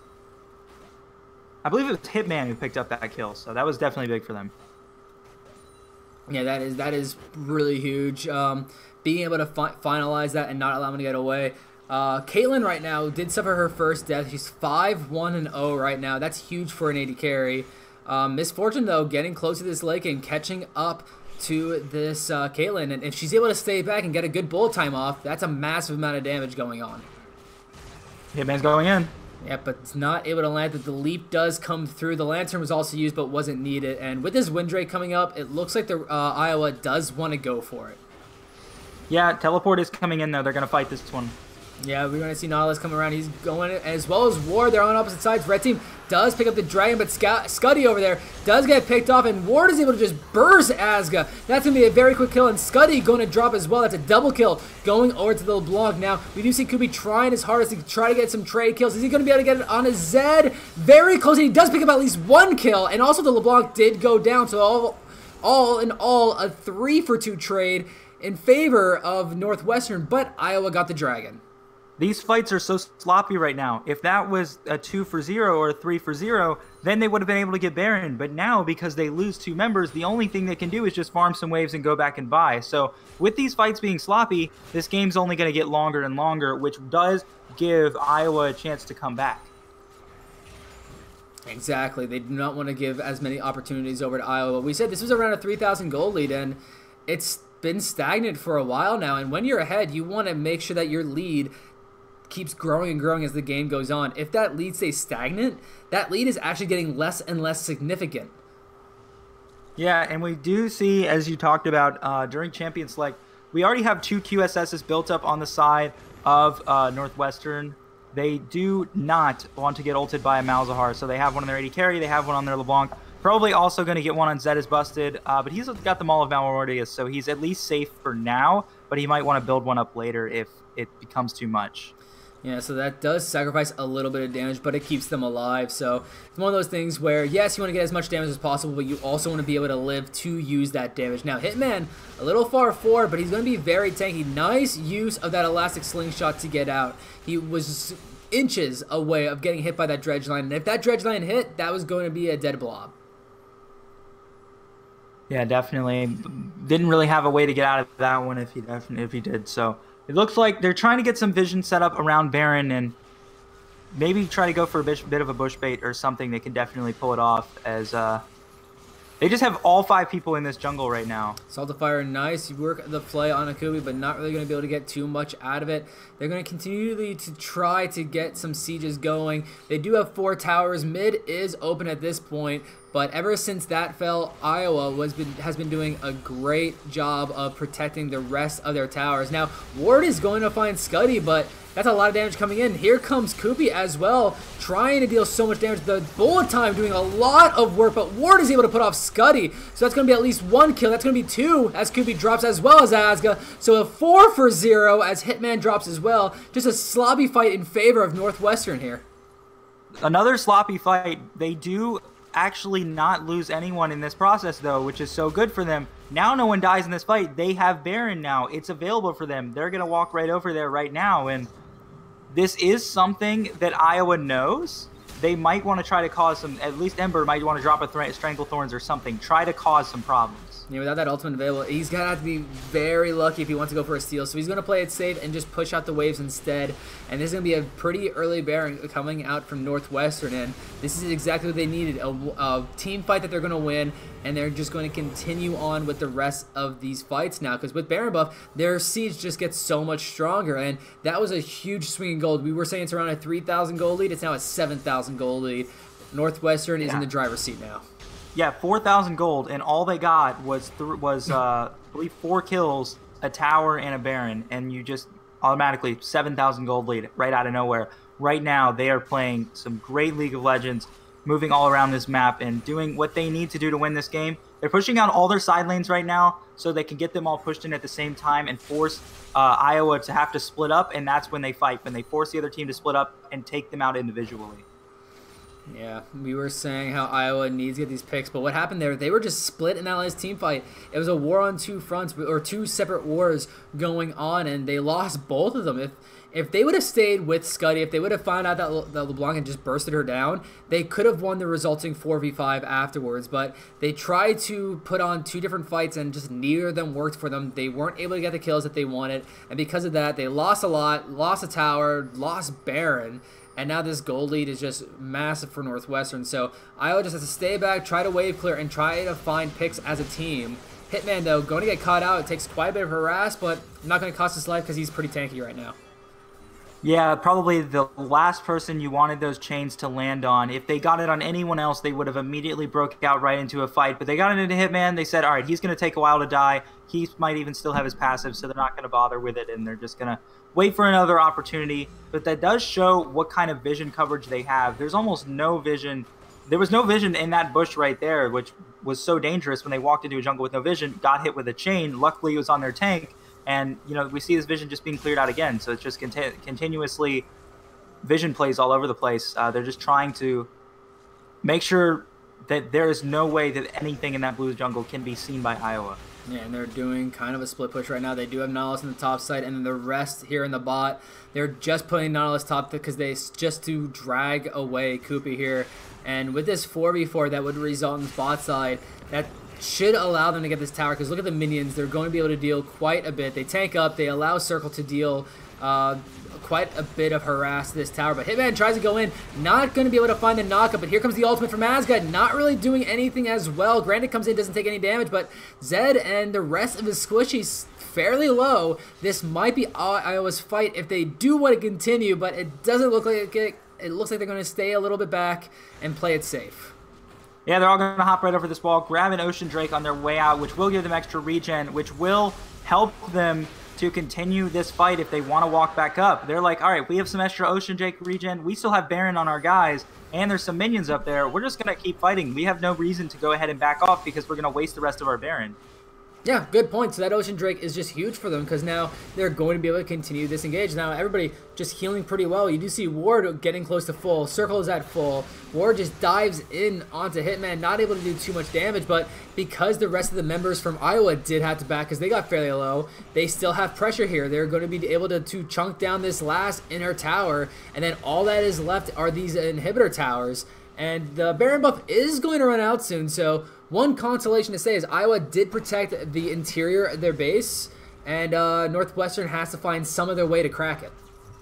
I believe it was Hitman who picked up that kill, so that was definitely big for them. Yeah, that is that is really huge. Um, being able to fi finalize that and not allow him to get away. Uh, Caitlyn right now did suffer her first death. She's five one and oh right now. That's huge for an A D carry. Um, Misfortune, though, getting close to this lake and catching up to this uh, Caitlyn. And if she's able to stay back and get a good bullet time off, that's a massive amount of damage going on. Hitman's going in. Yeah, but it's not able to land. That the leap does come through. The lantern was also used, but wasn't needed. And with this Windrake coming up, it looks like the uh, Iowa does want to go for it. Yeah, teleport is coming in, though. They're going to fight this one. Yeah, we're going to see Nautilus come around. He's going, as well as Ward. They're on opposite sides. Red team does pick up the Dragon, but Sc Scuddy over there does get picked off, and Ward is able to just burst Asga. That's going to be a very quick kill, and Scuddy going to drop as well. That's a double kill going over to the LeBlanc. Now, we do see Kubi trying his hardest to try to get some trade kills. Is he going to be able to get it on a Zed? Very close, and he does pick up at least one kill, and also the LeBlanc did go down, so all, all in all, a three for two trade in favor of Northwestern, but Iowa got the Dragon. These fights are so sloppy right now. If that was a two for zero or a three for zero, then they would have been able to get Baron. But now, because they lose two members, the only thing they can do is just farm some waves and go back and buy. So with these fights being sloppy, this game's only going to get longer and longer, which does give Iowa a chance to come back. Exactly. They do not want to give as many opportunities over to Iowa. We said this was around a three thousand gold lead, and it's been stagnant for a while now. And when you're ahead, you want to make sure that your lead keeps growing and growing as the game goes on. If that lead stays stagnant, that lead is actually getting less and less significant. Yeah, and we do see, as you talked about uh, during Champion Select, we already have two Q S Ss built up on the side of uh, Northwestern. They do not want to get ulted by a Malzahar, so they have one on their A D carry, they have one on their LeBlanc. Probably also going to get one on Zed as busted, uh, but he's got the Maul of Malmortius, so he's at least safe for now, but he might want to build one up later if it becomes too much. Yeah, so that does sacrifice a little bit of damage, but it keeps them alive. So it's one of those things where, yes, you want to get as much damage as possible, but you also want to be able to live to use that damage. Now, Hitman, a little far forward, but he's going to be very tanky. Nice use of that elastic slingshot to get out. He was inches away of getting hit by that dredge line, and if that dredge line hit, that was going to be a dead blob. Yeah, definitely. Didn't really have a way to get out of that one if he definitely if he did. So it looks like they're trying to get some vision set up around Baron and maybe try to go for a bit, bit of a bush bait or something. They can definitely pull it off as uh, they just have all five people in this jungle right now. Salt of Fire, nice. You work the play on Akubi, but not really going to be able to get too much out of it. They're going to continue to try to get some sieges going. They do have four towers. Mid is open at this point, but ever since that fell, Iowa was been, has been doing a great job of protecting the rest of their towers. Now, Ward is going to find Scuddy, but that's a lot of damage coming in. Here comes Koopy as well, trying to deal so much damage. The bullet time doing a lot of work, but Ward is able to put off Scuddy. So that's going to be at least one kill. That's going to be two as Koopy drops as well as Asga. So a four for zero as Hitman drops as well. Just a sloppy fight in favor of Northwestern here. Another sloppy fight. They do actually not lose anyone in this process, though, which is so good for them. Now no one dies in this fight. They have Baron now. It's available for them. They're going to walk right over there right now, and this is something that Iowa knows. They might want to try to cause some, at least Ember might want to drop a Strangle Thorns or something. Try to cause some problems. Yeah, without that ultimate available, he's going to have to be very lucky if he wants to go for a steal. So he's going to play it safe and just push out the waves instead. And this is going to be a pretty early Baron coming out from Northwestern. And this is exactly what they needed, a, a team fight that they're going to win. And they're just going to continue on with the rest of these fights now. Because with Baron buff, their siege just gets so much stronger. And that was a huge swing in gold. We were saying it's around a three thousand gold lead. It's now a seven thousand gold lead. Northwestern is yeah. in the driver's seat now. Yeah, four thousand gold, and all they got was, th was uh, I believe, four kills, a tower, and a Baron. And you just automatically, seven thousand gold lead right out of nowhere. Right now, they are playing some great League of Legends, moving all around this map and doing what they need to do to win this game. They're pushing out all their side lanes right now so they can get them all pushed in at the same time and force uh, Iowa to have to split up, and that's when they fight, when they force the other team to split up and take them out individually. Yeah, we were saying how Iowa needs to get these picks, but what happened there, they were just split in that last team fight. It was a war on two fronts, or two separate wars going on, and they lost both of them. If if they would have stayed with Scuddy, if they would have found out that, Le that LeBlanc had just bursted her down, they could have won the resulting four v five afterwards, but they tried to put on two different fights, and just neither of them worked for them. They weren't able to get the kills that they wanted, and because of that, they lost a lot, lost a tower, lost Baron. And now this gold lead is just massive for Northwestern. So Iowa just has to stay back, try to wave clear, and try to find picks as a team. Hitman, though, going to get caught out. It takes quite a bit of harass, but not going to cost his life because he's pretty tanky right now. Yeah, probably the last person you wanted those chains to land on. If they got it on anyone else, they would have immediately broke out right into a fight. But they got it into Hitman. They said, all right, he's going to take a while to die. He might even still have his passive, so they're not going to bother with it, and they're just going to wait for another opportunity. But that does show what kind of vision coverage they have. There's almost no vision. There was no vision in that bush right there, which was so dangerous when they walked into a jungle with no vision, got hit with a chain. Luckily, it was on their tank. And, you know, we see this vision just being cleared out again. So it's just conti continuously vision plays all over the place. Uh, they're just trying to make sure that there is no way that anything in that blue jungle can be seen by Iowa. Yeah, and they're doing kind of a split push right now. They do have Nautilus in the top side, and then the rest here in the bot, they're just putting Nautilus top because they just to drag away Koopy here. And with this four v four, that would result in bot side. That should allow them to get this tower, because look at the minions. They're going to be able to deal quite a bit. They tank up. They allow Circle to deal uh, quite a bit of harass to this tower. But Hitman tries to go in. Not going to be able to find the knockup. But here comes the ultimate from Asgard. Not really doing anything as well. Granted comes in, doesn't take any damage. But Zed and the rest of his squishies fairly low. This might be Iowa's fight if they do want to continue. But it doesn't look like it. It looks like they're going to stay a little bit back and play it safe. Yeah, they're all going to hop right over this wall, grab an Ocean Drake on their way out, which will give them extra regen, which will help them to continue this fight if they want to walk back up. They're like, all right, we have some extra Ocean Drake regen. We still have Baron on our guys, and there's some minions up there. We're just going to keep fighting. We have no reason to go ahead and back off because we're going to waste the rest of our Baron. Yeah, good point. So that Ocean Drake is just huge for them because now they're going to be able to continue this engage. Now everybody just healing pretty well. You do see Ward getting close to full. Circle is at full. Ward just dives in onto Hitman, not able to do too much damage, but because the rest of the members from Iowa did have to back because they got fairly low, they still have pressure here. They're going to be able to, to chunk down this last inner tower, and then all that is left are these inhibitor towers. And the Baron buff is going to run out soon, so one consolation to say is Iowa did protect the interior of their base, and uh, Northwestern has to find some other way to crack it.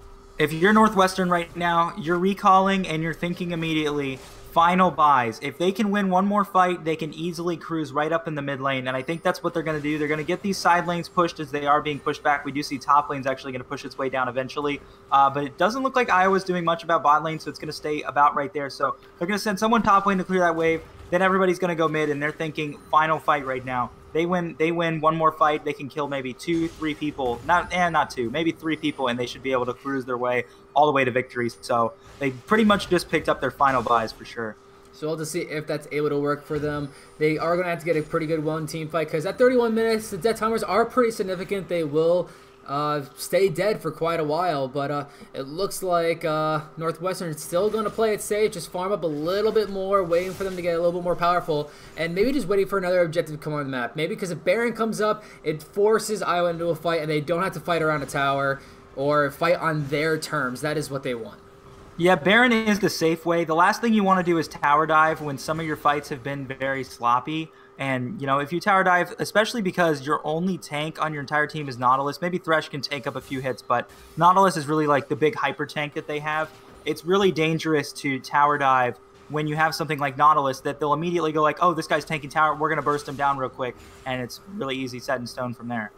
If you're Northwestern right now, you're recalling and you're thinking immediately, final buys. If they can win one more fight, they can easily cruise right up in the mid lane, and I think that's what they're going to do. They're going to get these side lanes pushed as they are being pushed back. We do see top lane's actually going to push its way down eventually, uh, but it doesn't look like Iowa's doing much about bot lane, so it's going to stay about right there. So they're going to send someone top lane to clear that wave. Then everybody's going to go mid, and they're thinking final fight right now. They win They win one more fight, they can kill maybe two, three people. Not, eh, not two, maybe three people, and they should be able to cruise their way all the way to victory. So they pretty much just picked up their final buys for sure. So we'll just see if that's able to work for them. They are going to have to get a pretty good one-team fight because at thirty-one minutes, the death timers are pretty significant. They will uh, stay dead for quite a while, but uh, it looks like uh, Northwestern is still going to play it safe, just farm up a little bit more, waiting for them to get a little bit more powerful, and maybe just waiting for another objective to come on the map. Maybe because if Baron comes up, it forces Iowa into a fight, and they don't have to fight around a tower or fight on their terms. That is what they want. Yeah, Baron is the safe way. The last thing you want to do is tower dive when some of your fights have been very sloppy. And, you know, if you tower dive, especially because your only tank on your entire team is Nautilus, maybe Thresh can take up a few hits, but Nautilus is really like the big hyper tank that they have. It's really dangerous to tower dive when you have something like Nautilus that they'll immediately go like, oh, this guy's tanking tower, we're going to burst him down real quick. And it's really easy set in stone from there.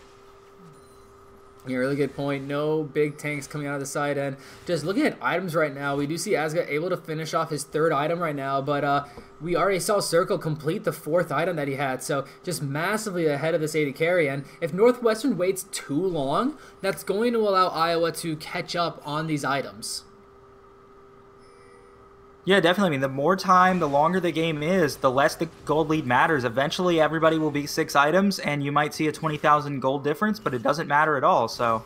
Yeah, really good point. No big tanks coming out of the side end. Just looking at items right now, we do see Asga able to finish off his third item right now, but uh, we already saw Circle complete the fourth item that he had, so just massively ahead of this A D carry. And if Northwestern waits too long, that's going to allow Iowa to catch up on these items. Yeah, definitely. I mean, the more time, the longer the game is, the less the gold lead matters. Eventually, everybody will be six items, and you might see a twenty thousand gold difference, but it doesn't matter at all, so...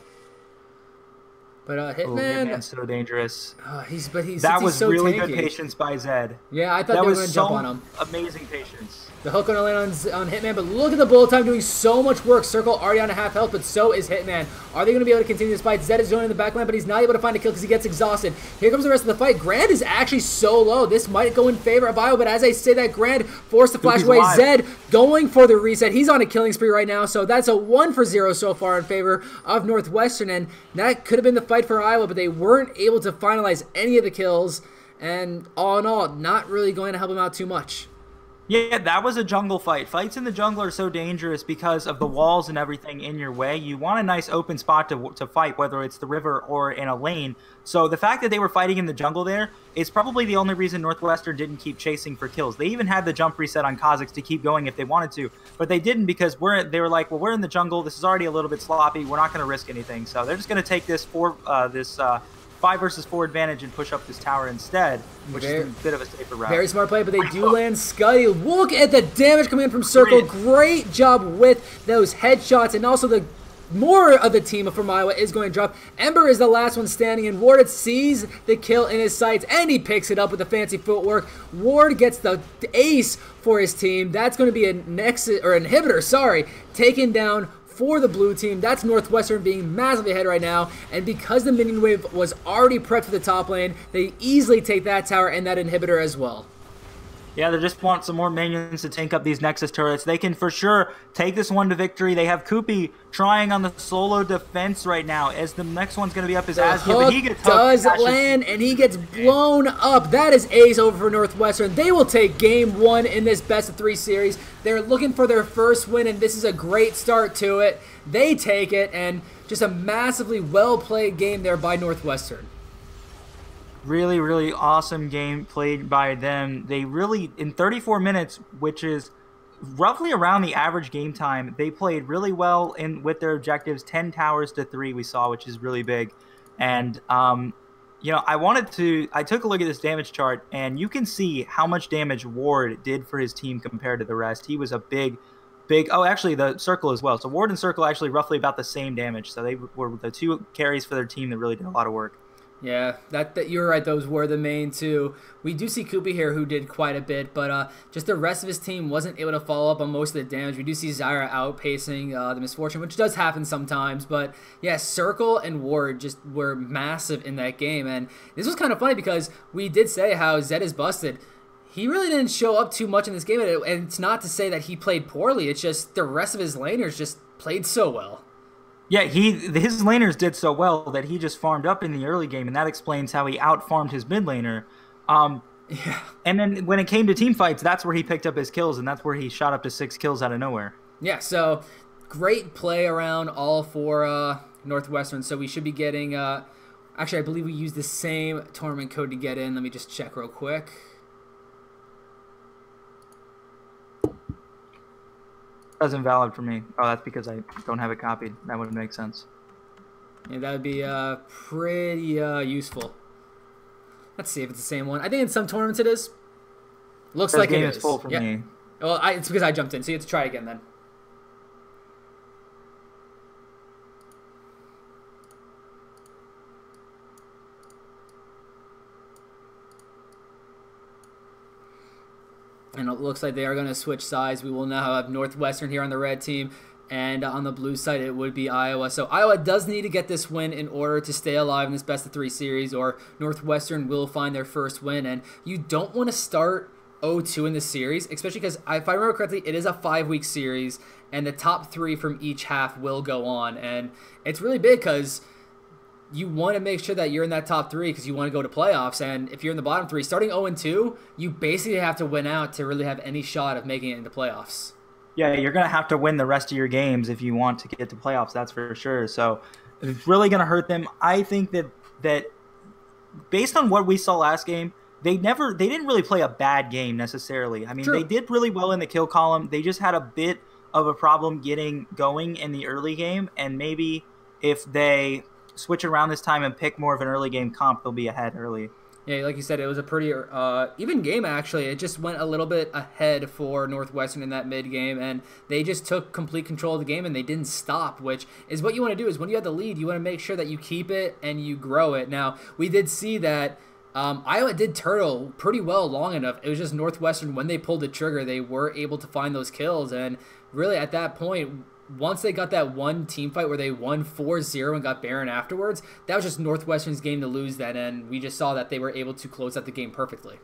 But uh, Hitman... Oh, Hitman's so dangerous. Uh, he's, but he's, that he's was so really tanky. good patience by Zed. Yeah, I thought that they were was going to so jump on him. Amazing patience. The hook gonna land on, on Hitman, but look at the bullet time doing so much work. Circle already on a half health, but so is Hitman. Are they gonna be able to continue this fight? Zed is joining the backline, but he's not able to find a kill because he gets exhausted. Here comes the rest of the fight. Grand is actually so low. This might go in favor of Iowa, but as I say that, Grand forced to flash away. Zed going for the reset. He's on a killing spree right now, so that's a one for zero so far in favor of Northwestern, and that could have been the fight for Iowa, but they weren't able to finalize any of the kills, and all in all, not really going to help them out too much. Yeah, that was a jungle fight. Fights in the jungle are so dangerous because of the walls and everything in your way. You want a nice open spot to, to fight, whether it's the river or in a lane. So the fact that they were fighting in the jungle there is probably the only reason Northwestern didn't keep chasing for kills. They even had the jump reset on Kha'Zix to keep going if they wanted to, but they didn't because we're they were like, well, we're in the jungle. This is already a little bit sloppy. We're not going to risk anything. So they're just going to take this for uh, this. Uh, five versus four advantage and push up this tower instead, which very, is a bit of a safer route. Very smart play, but they do land Scuddy. Look at the damage coming in from Circle. Great job with those headshots, and also the more of the team from Iowa is going to drop. Ember is the last one standing, and Ward sees the kill in his sights, and he picks it up with the fancy footwork. Ward gets the ace for his team. That's going to be a nexus or inhibitor, sorry, taken down for the blue team. That's Northwestern being massively ahead right now, and because the minion wave was already prepped for the top lane, they easily take that tower and that inhibitor as well. Yeah, they just want some more minions to tank up these Nexus turrets. They can for sure take this one to victory. They have Koopy trying on the solo defense right now, as the next one's going to be up is Asgia, but he gets does land, and he gets blown up. That is ace over for Northwestern. They will take game one in this best of three series. They're looking for their first win, and this is a great start to it. They take it, and just a massively well-played game there by Northwestern. Really, really awesome game played by them. They really, in thirty-four minutes, which is roughly around the average game time. They played really well in with their objectives. Ten towers to three we saw, which is really big. And um, you know, I wanted to. I took a look at this damage chart, and you can see how much damage Ward did for his team compared to the rest. He was a big, big. Oh, actually, the Circle as well. So Ward and Circle actually roughly about the same damage. So they were the two carries for their team that really did a lot of work. Yeah, that, that you're right. Those were the main two. We do see Koopy here, who did quite a bit, but uh, just the rest of his team wasn't able to follow up on most of the damage. We do see Zyra outpacing uh, the Misfortune, which does happen sometimes. But yeah, Circle and Ward just were massive in that game, and this was kind of funny because we did say how Zed is busted. He really didn't show up too much in this game, and it's not to say that he played poorly. It's just the rest of his laners just played so well. Yeah, he his laners did so well that he just farmed up in the early game, and that explains how he outfarmed his mid laner. Um, yeah. And then when it came to team fights, that's where he picked up his kills, and that's where he shot up to six kills out of nowhere. Yeah, so great play around all for uh, Northwestern. So we should be getting... Uh, actually, I believe we used the same tournament code to get in. Let me just check real quick. Doesn't valid for me. Oh, that's because I don't have it copied. That would make sense. Yeah, that would be uh, pretty uh, useful. Let's see if it's the same one. I think in some tournaments it is. Looks This like game it is is. full for Yeah. me. Well, I, it's because I jumped in, so you have to try again then. And it looks like they are going to switch sides. We will now have Northwestern here on the red team. And on the blue side, it would be Iowa. So Iowa does need to get this win in order to stay alive in this best of three series, or Northwestern will find their first win. And you don't want to start oh two in the series, especially because, if I remember correctly, it is a five-week series, and the top three from each half will go on. And it's really big because you want to make sure that you're in that top three because you want to go to playoffs. And if you're in the bottom three, starting oh and two, you basically have to win out to really have any shot of making it into playoffs. Yeah, you're going to have to win the rest of your games if you want to get to playoffs, that's for sure. So it's really going to hurt them. I think that that based on what we saw last game, they never they didn't really play a bad game necessarily. I mean, True. They did really well in the kill column. They just had a bit of a problem getting going in the early game, and maybe if they switch around this time and pick more of an early game comp, they'll be ahead early. Yeah, like you said, it was a pretty uh, even game, actually. It just went a little bit ahead for Northwestern in that mid game, and they just took complete control of the game, and they didn't stop, which is what you want to do. Is when you have the lead, you want to make sure that you keep it and you grow it. Now, we did see that um, Iowa did turtle pretty well long enough. It was just Northwestern, when they pulled the trigger, they were able to find those kills, and really at that point, once they got that one team fight where they won four zero and got Baron afterwards, that was just Northwestern's game to lose then, and we just saw that they were able to close out the game perfectly.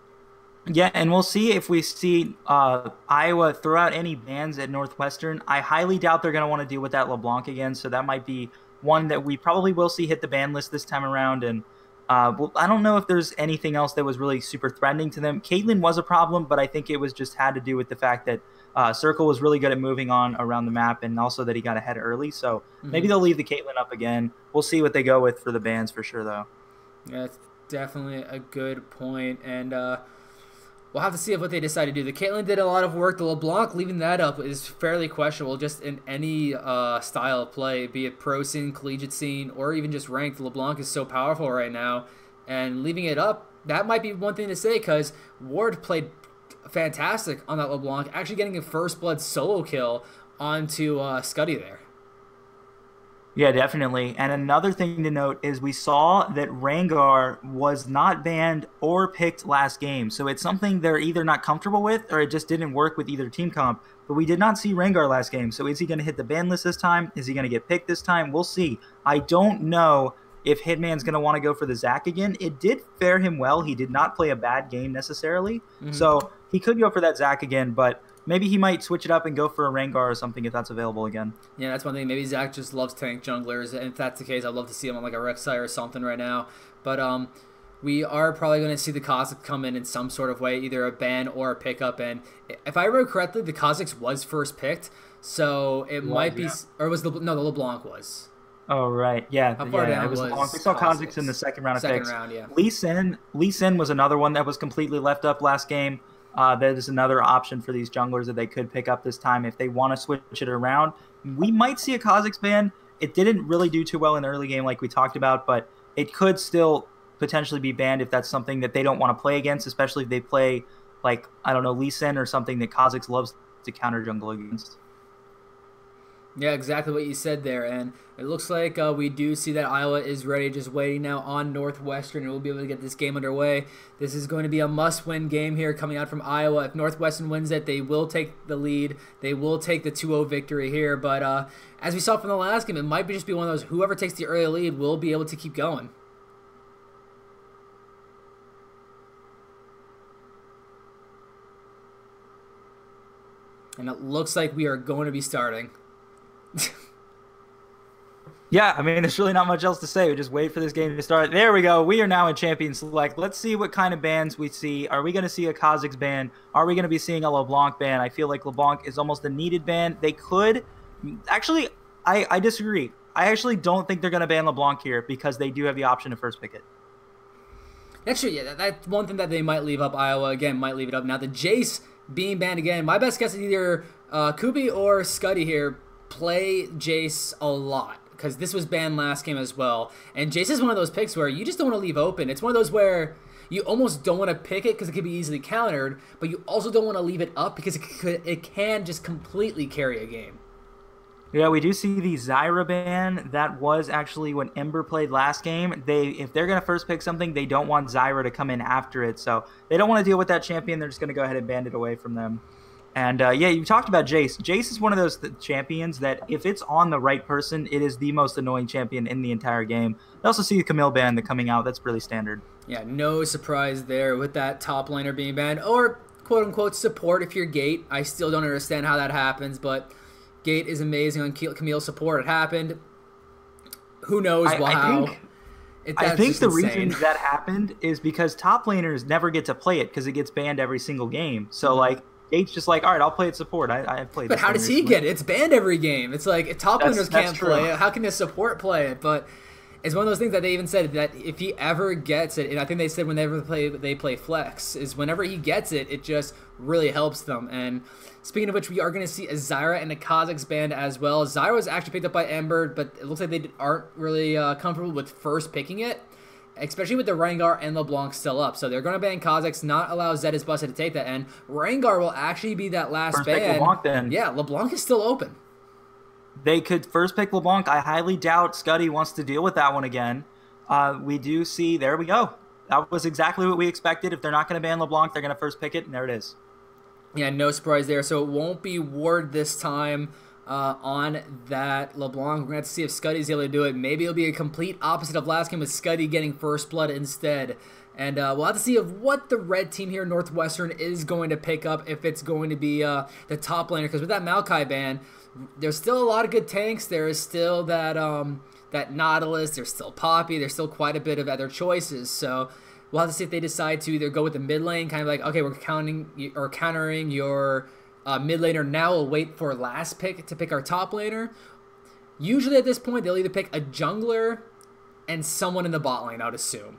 Yeah, and we'll see if we see uh, Iowa throw out any bans at Northwestern. I highly doubt they're going to want to deal with that LeBlanc again, so that might be one that we probably will see hit the ban list this time around. And uh, well, I don't know if there's anything else that was really super threatening to them. Caitlyn was a problem, but I think it was just had to do with the fact that Uh, Circle was really good at moving on around the map, and also that he got ahead early. So mm-hmm. maybe they'll leave the Caitlyn up again. We'll see what they go with for the bans for sure, though. Yeah, it's definitely a good point, and uh, we'll have to see what they decide to do. The Caitlyn did a lot of work. The LeBlanc leaving that up is fairly questionable just in any uh, style of play, be it pro scene, collegiate scene, or even just ranked. LeBlanc is so powerful right now, and leaving it up, that might be one thing to say because Ward played fantastic on that LeBlanc, actually getting a first blood solo kill onto uh, Scuddy there. Yeah, definitely. And another thing to note is we saw that Rengar was not banned or picked last game. So it's something they're either not comfortable with or it just didn't work with either team comp. But we did not see Rengar last game. So is he going to hit the ban list this time? Is he going to get picked this time? We'll see. I don't know if Hitman's going to want to go for the Zac again. It did fare him well. He did not play a bad game necessarily. Mm-hmm. So he could go for that Zac again, but maybe he might switch it up and go for a Rengar or something if that's available again. Yeah, that's one thing. Maybe Zac just loves tank junglers, and if that's the case, I'd love to see him on like a Rek'Sai or something right now. But um, we are probably going to see the Kha'Zix come in in some sort of way, either a ban or a pickup. And if I remember correctly, the Kha'Zix was first picked, so it well, might be, yeah. or was the no the LeBlanc was. Oh, right. Yeah. How far yeah, down it was, was long. We saw Kha'Zix? Kha'Zix in the second round of second picks. round, yeah. Lee Sin, Lee Sin was another one that was completely left up last game. Uh, that is another option for these junglers that they could pick up this time if they want to switch it around. We might see a Kha'Zix ban. It didn't really do too well in the early game like we talked about, but it could still potentially be banned if that's something that they don't want to play against, especially if they play, like, I don't know, Lee Sin or something that Kha'Zix loves to counter jungle against. Yeah, exactly what you said there, and it looks like uh, we do see that Iowa is ready, just waiting now on Northwestern, and we'll be able to get this game underway. This is going to be a must-win game here coming out from Iowa. If Northwestern wins it, they will take the lead. They will take the two oh victory here, but uh, as we saw from the last game, it might be just be one of those, whoever takes the early lead will be able to keep going. And it looks like we are going to be starting. Yeah, I mean, there's really not much else to say. We just wait for this game to start. There we go. We are now in Champion Select. Let's see what kind of bans we see. Are we going to see a Kha'Zix ban? Are we going to be seeing a LeBlanc ban? I feel like LeBlanc is almost a needed ban. They could. Actually, I, I disagree. I actually don't think they're going to ban LeBlanc here because they do have the option to first pick it. That's true. Yeah, that's one thing that they might leave up. Iowa, again, might leave it up. Now, the Jace being banned again, my best guess is either uh, Kubi or Scuddy here play Jace a lot, because this was banned last game as well. And Jace is one of those picks where you just don't want to leave open. It's one of those where you almost don't want to pick it because it could be easily countered, but you also don't want to leave it up because it, could, it can just completely carry a game. Yeah, we do see the Zyra ban. That was actually when Ember played last game. They, if they're going to first pick something, they don't want Zyra to come in after it. So they don't want to deal with that champion. They're just going to go ahead and ban it away from them. And, uh, yeah, you talked about Jace. Jace is one of those th champions that if it's on the right person, it is the most annoying champion in the entire game. I also see the Camille ban that coming out. That's really standard. Yeah, no surprise there with that top laner being banned. Or, quote-unquote, support if you're Gate. I still don't understand how that happens, but Gate is amazing on Camille's support. It happened. Who knows I, how. I think, it, I think the insane. reason that happened is because top laners never get to play it because it gets banned every single game. So, mm-hmm. like, Gate's just like, all right, I'll play it support. I, I played. But how does he get it? It's banned every game. It's like if top that's, laners can't play it, how can the support play it? But it's one of those things that they even said that if he ever gets it, and I think they said whenever they play, they play flex, is whenever he gets it, it just really helps them. And speaking of which, we are going to see a Zyra and a Kha'Zix band as well. Zyra was actually picked up by Ember, but it looks like they aren't really uh, comfortable with first picking it, especially with the Rengar and LeBlanc still up. So they're going to ban Kha'Zix, not allow Zedis Busted to take that, and Rengar will actually be that last first ban. Pick LeBlanc, then. Yeah, LeBlanc is still open. They could first pick LeBlanc. I highly doubt Scuddy wants to deal with that one again. Uh, we do see, there we go. That was exactly what we expected. If they're not going to ban LeBlanc, they're going to first pick it, and there it is. Yeah, no surprise there. So it won't be Ward this time uh, on that LeBlanc. We're going to have to see if Scuddy's able to do it. Maybe it'll be a complete opposite of last game with Scuddy getting first blood instead. And uh, we'll have to see if what the red team here, Northwestern, is going to pick up, if it's going to be uh, the top laner. Because with that Maokai ban, there's still a lot of good tanks. There is still that um, that Nautilus. There's still Poppy. There's still quite a bit of other choices. So we'll have to see if they decide to either go with the mid lane, kind of like, okay, we're counting or countering your uh, mid laner now. We'll wait for last pick to pick our top laner. Usually at this point, they'll either pick a jungler and someone in the bot lane, I would assume.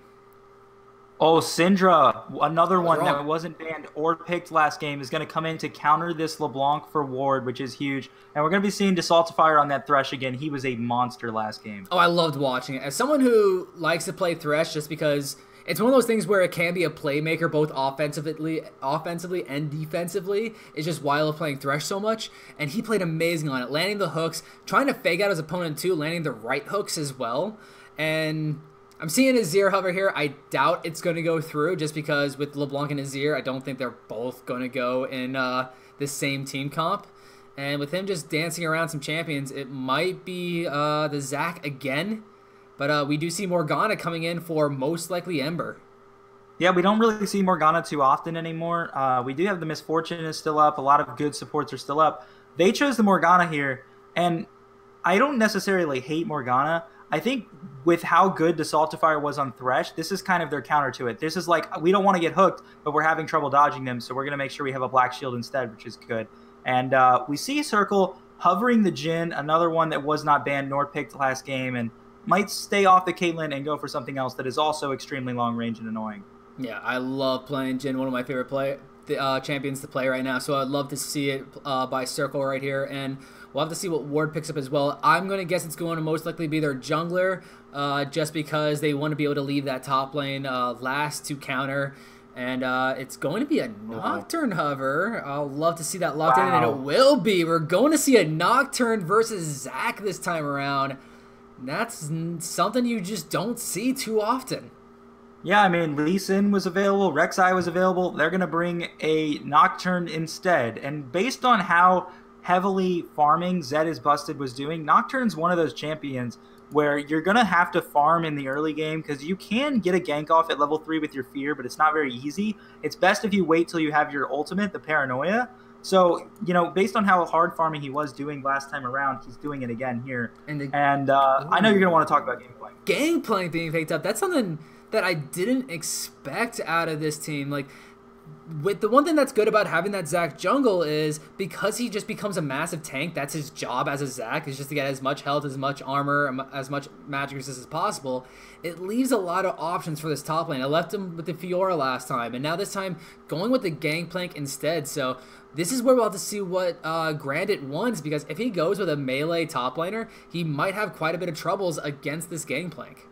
Oh, Syndra, another one wrong. that wasn't banned or picked last game, is going to come in to counter this LeBlanc for Ward, which is huge. And we're going to be seeing Desaltifier on that Thresh again. He was a monster last game. Oh, I loved watching it. As someone who likes to play Thresh just because it's one of those things where it can be a playmaker both offensively offensively and defensively. It's just why I love playing Thresh so much. And he played amazing on it, landing the hooks, trying to fake out his opponent too, landing the right hooks as well. And I'm seeing Azir hover here. I doubt it's going to go through just because with LeBlanc and Azir, I don't think they're both going to go in uh, the same team comp. And with him just dancing around some champions, it might be uh, the Zac again. But uh, we do see Morgana coming in for most likely Ember. Yeah, we don't really see Morgana too often anymore. Uh, we do have the Misfortune is still up. A lot of good supports are still up. They chose the Morgana here, and I don't necessarily hate Morgana. I think with how good Desaltifier was on Thresh, this is kind of their counter to it. This is like, we don't want to get hooked, but we're having trouble dodging them, so we're going to make sure we have a Black Shield instead, which is good. And uh, we see Circle hovering the Jhin, another one that was not banned nor picked last game, and might stay off the Caitlyn and go for something else that is also extremely long range and annoying. Yeah, I love playing Jhin, one of my favorite play the uh, champions to play right now, so I'd love to see it uh, by Circle right here, and we'll have to see what Ward picks up as well. I'm going to guess it's going to most likely be their jungler, uh, just because they want to be able to leave that top lane uh, last to counter. And uh, it's going to be a Nocturne hover. I'll love to see that locked wow. in, and it will be. We're going to see a Nocturne versus Zac this time around. That's something you just don't see too often. Yeah, I mean, Lee Sin was available, Rek'Sai was available. They're going to bring a Nocturne instead. And based on how heavily farming Zed is Busted was doing, Nocturne's one of those champions where you're going to have to farm in the early game because you can get a gank off at level three with your Fear, but it's not very easy. It's best if you wait till you have your ultimate, the Paranoia. So, you know, based on how hard farming he was doing last time around, he's doing it again here. And, the, and uh, I know you're going to want to talk about Gangplank. Gangplank being picked up, that's something that I didn't expect out of this team. Like, with the one thing that's good about having that Zac jungle is because he just becomes a massive tank. That's his job as a Zac, is just to get as much health, as much armor, as much magic resist as possible. It leaves a lot of options for this top lane. I left him with the Fiora last time, and now this time going with the Gangplank instead. So this is where we'll have to see what uh, Grandit wants, because if he goes with a melee top laner, he might have quite a bit of troubles against this Gangplank.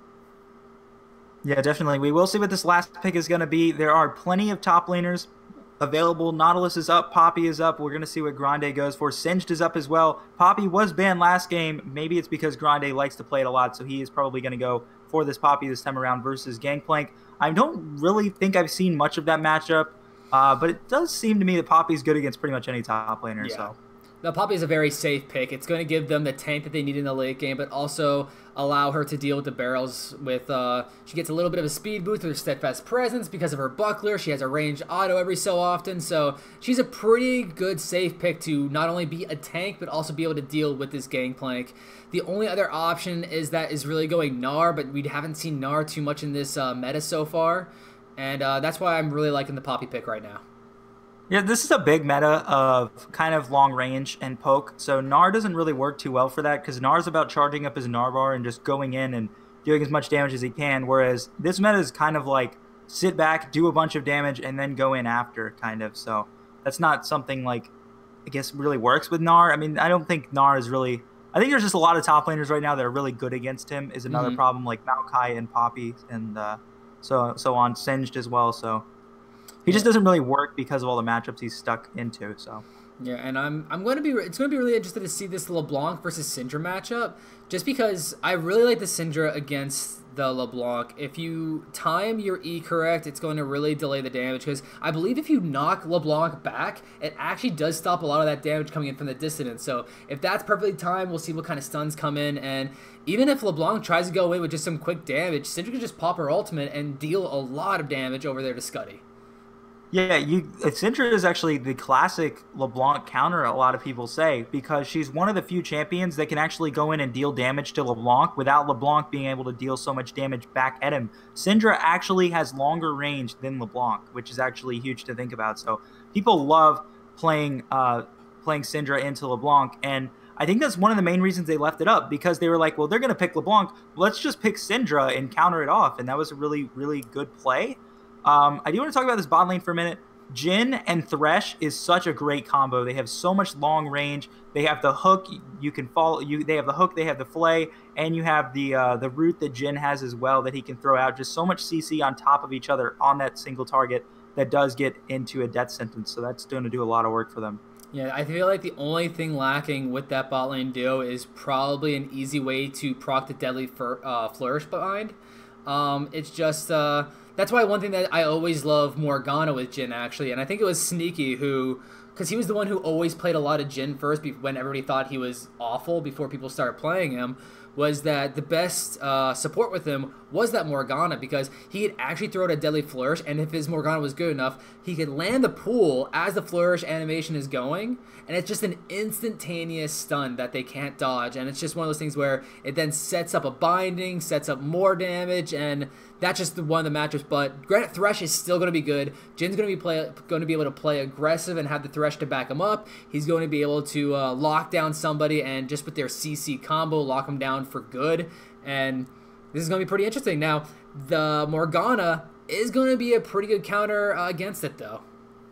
Yeah, definitely. We will see what this last pick is going to be. There are plenty of top laners available. Nautilus is up. Poppy is up. We're going to see what Grande goes for. Singed is up as well. Poppy was banned last game. Maybe it's because Grande likes to play it a lot, so he is probably going to go for this Poppy this time around versus Gangplank. I don't really think I've seen much of that matchup, uh, but it does seem to me that Poppy's good against pretty much any top laner. Yeah. So. Now, Poppy is a very safe pick. It's going to give them the tank that they need in the late game, but also allow her to deal with the barrels with, uh, she gets a little bit of a speed boost with her Steadfast Presence because of her buckler. She has a ranged auto every so often, so she's a pretty good safe pick to not only be a tank, but also be able to deal with this Gangplank. The only other option is that is really going Gnar, but we haven't seen Gnar too much in this uh, meta so far, and uh, that's why I'm really liking the Poppy pick right now. Yeah, this is a big meta of kind of long range and poke, so Gnar doesn't really work too well for that because Gnar's about charging up his Gnar bar and just going in and doing as much damage as he can, whereas this meta is kind of like sit back, do a bunch of damage, and then go in after, kind of. So that's not something like, I guess, really works with Gnar. I mean, I don't think Gnar is really... I think there's just a lot of top laners right now that are really good against him is another mm-hmm. problem, like Maokai and Poppy and uh, so, so on, Singed as well, so... He just doesn't really work because of all the matchups he's stuck into. So yeah, and I'm I'm going to be it's going to be really interested to see this LeBlanc versus Syndra matchup, just because I really like the Syndra against the LeBlanc. If you time your E correct, it's going to really delay the damage, because I believe if you knock LeBlanc back, it actually does stop a lot of that damage coming in from the distance. So if that's perfectly timed, we'll see what kind of stuns come in, and even if LeBlanc tries to go in with just some quick damage, Syndra can just pop her ultimate and deal a lot of damage over there to Scuddy. Yeah, you. Syndra is actually the classic LeBlanc counter, a lot of people say, because she's one of the few champions that can actually go in and deal damage to LeBlanc without LeBlanc being able to deal so much damage back at him. Syndra actually has longer range than LeBlanc, which is actually huge to think about. So people love playing uh, playing Syndra into LeBlanc, and I think that's one of the main reasons they left it up, because they were like, well, they're going to pick LeBlanc. Let's just pick Syndra and counter it off, and that was a really, really good play. Um, I do want to talk about this bot lane for a minute. Jhin and Thresh is such a great combo. They have so much long range. They have the hook. You can follow. You they have the hook. They have the flay, and you have the uh, the root that Jhin has as well that he can throw out. Just so much C C on top of each other on that single target that does get into a death sentence. So that's going to do a lot of work for them. Yeah, I feel like the only thing lacking with that bot lane duo is probably an easy way to proc the deadly for, uh, flourish behind. Um, it's just. Uh, That's why one thing that I always love Morgana with Jhin, actually, and I think it was Sneaky who, because he was the one who always played a lot of Jhin first when everybody thought he was awful before people started playing him, was that the best uh, support with him was that Morgana, because he could actually throw out a deadly flourish, and if his Morgana was good enough, he could land the pool as the flourish animation is going, and it's just an instantaneous stun that they can't dodge, and it's just one of those things where it then sets up a binding, sets up more damage, and that's just the one of the matchups. But Granite Thresh is still going to be good. Jin's going to be play, going to be able to play aggressive and have the Thresh to back him up. He's going to be able to uh, lock down somebody and just with their C C combo lock him down for good. And this is going to be pretty interesting. Now, the Morgana is going to be a pretty good counter uh, against it, though.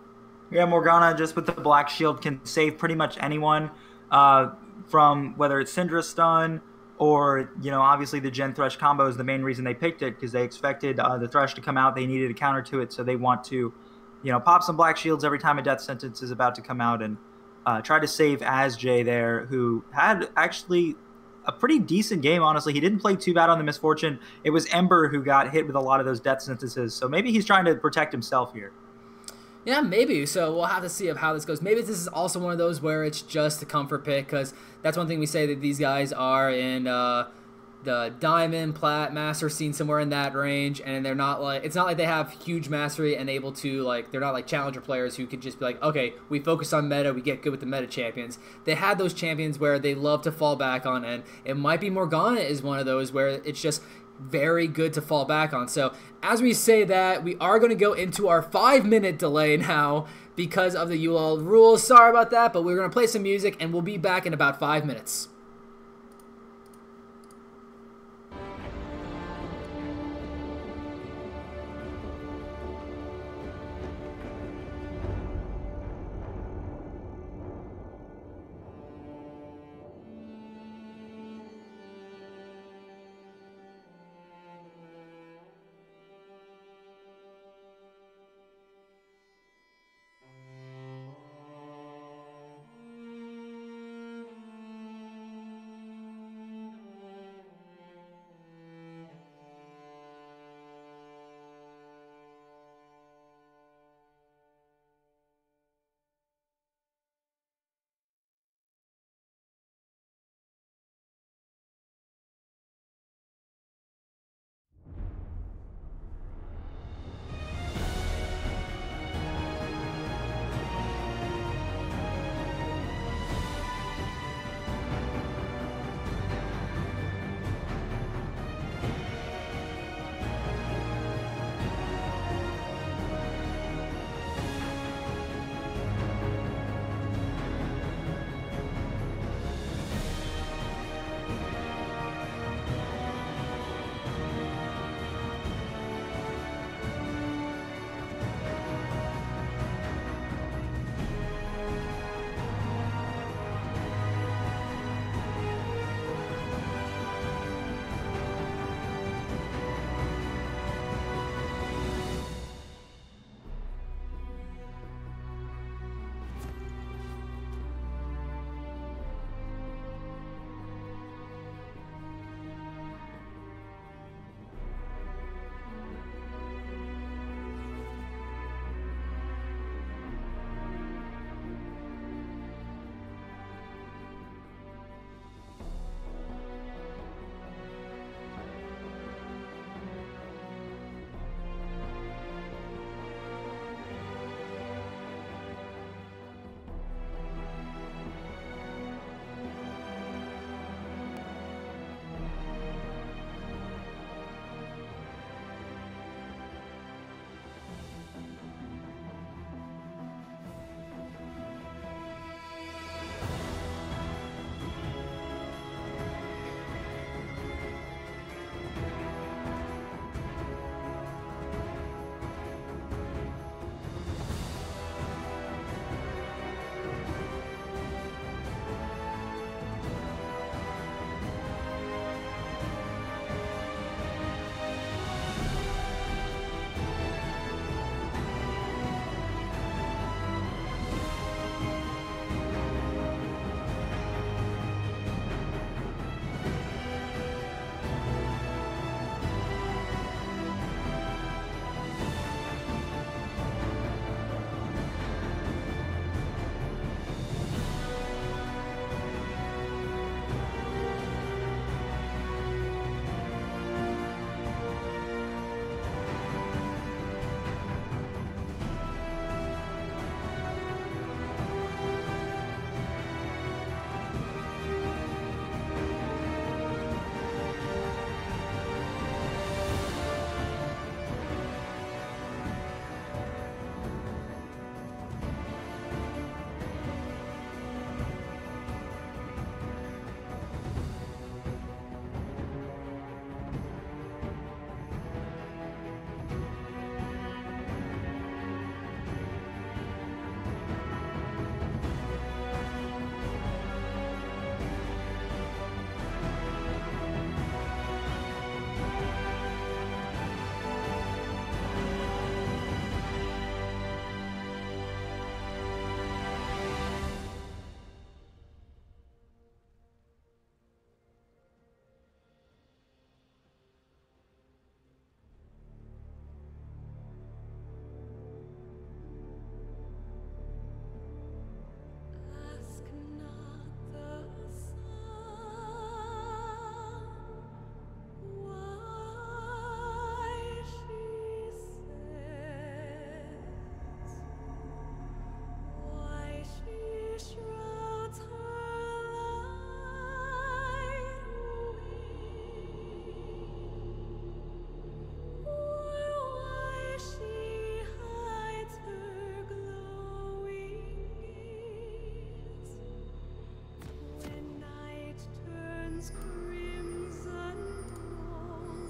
Yeah, Morgana just with the Black Shield can save pretty much anyone uh, from whether it's Syndra stun or, you know, obviously the Gen Thresh combo is the main reason they picked it because they expected uh, the Thresh to come out. They needed a counter to it, so they want to, you know, pop some Black Shields every time a death sentence is about to come out and uh, try to save Asjay there, who had actually a pretty decent game, honestly. He didn't play too bad on the Misfortune. It was Ember who got hit with a lot of those death sentences, so maybe he's trying to protect himself here. Yeah, maybe. So we'll have to see of how this goes. Maybe this is also one of those where it's just a comfort pick, because that's one thing we say that these guys are in uh, the Diamond, Plat, Master scene, somewhere in that range, and they're not like it's not like they have huge mastery and able to like they're not like challenger players who could just be like, okay, we focus on meta, we get good with the meta champions. They had those champions where they love to fall back on, and it might be Morgana is one of those where it's just very good to fall back on. So as we say that, we are going to go into our five minute delay now because of the U L rules. Sorry about that, but we're going to play some music and we'll be back in about five minutes.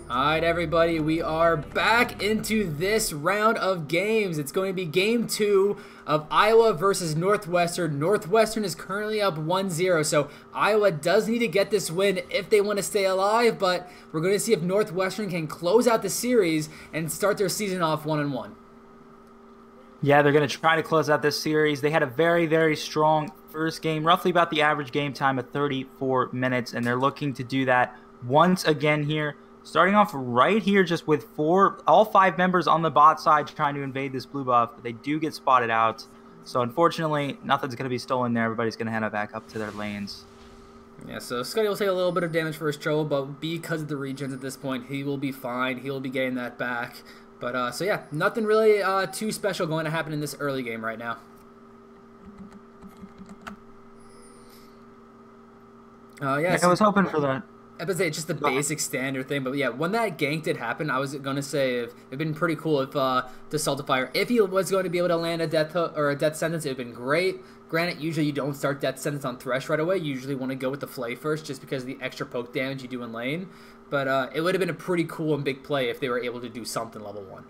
Alright everybody, we are back into this round of games. It's going to be game two of Iowa versus Northwestern. Northwestern is currently up one zero, so Iowa does need to get this win if they want to stay alive, but we're going to see if Northwestern can close out the series and start their season off one and one. Yeah, they're going to try to close out this series. They had a very, very strong first game, roughly about the average game time of thirty-four minutes, and they're looking to do that once again here. Starting off right here just with four, all five members on the bot side trying to invade this blue buff, but they do get spotted out. So unfortunately, nothing's going to be stolen there. Everybody's going to head back up to their lanes. Yeah, so Scotty will take a little bit of damage for his trouble, but because of the regens at this point, he will be fine. He'll be getting that back. But, uh, so yeah, nothing really uh, too special going to happen in this early game right now. Uh, yeah, yeah so I was hoping for that. I was say it's just the basic standard thing, but yeah, when that gank did happen, I was gonna say if, it'd been pretty cool if uh, the Saltifier, if he was going to be able to land a death hook or a death sentence, it'd been great. Granted, usually you don't start death sentence on Thresh right away. You usually want to go with the Flay first, just because of the extra poke damage you do in lane. But uh, it would have been a pretty cool and big play if they were able to do something level one.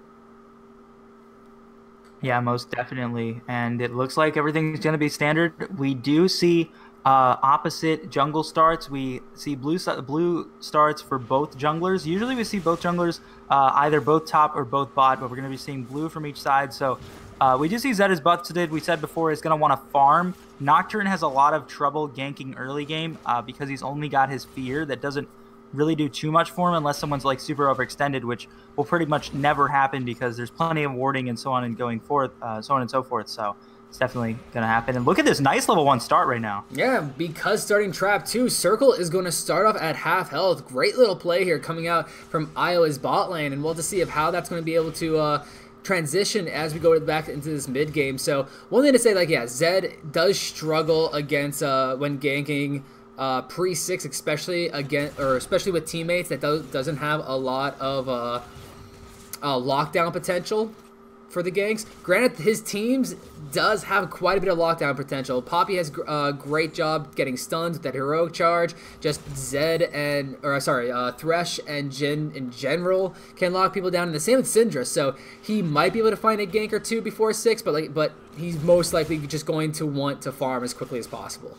Yeah, most definitely, and it looks like everything's gonna be standard. We do see. Uh, opposite jungle starts. We see blue blue starts for both junglers. Usually we see both junglers uh, either both top or both bot, but we're going to be seeing blue from each side. So uh, we do see Zed is busted. We said before is going to want to farm. Nocturne has a lot of trouble ganking early game uh, because he's only got his fear that doesn't really do too much for him unless someone's like super overextended, which will pretty much never happen because there's plenty of warding and so on and going forth, uh, so on and so forth. So it's definitely going to happen. And look at this nice level one start right now. Yeah, because starting Trap two, Circle is going to start off at half health. Great little play here coming out from Iowa's bot lane. And we'll have to see if how that's going to be able to uh, transition as we go back into this mid game. So one thing to say, like, yeah, Zed does struggle against uh, when ganking uh, pre six, especially again, or especially with teammates that do doesn't have a lot of uh, uh, lockdown potential for the ganks. Granted, his teams does have quite a bit of lockdown potential. Poppy has a uh, great job getting stunned with that heroic charge. Just Zed and, or sorry, uh, Thresh and Jin in general can lock people down. And the same with Syndra. So he might be able to find a gank or two before six, but like, but he's most likely just going to want to farm as quickly as possible.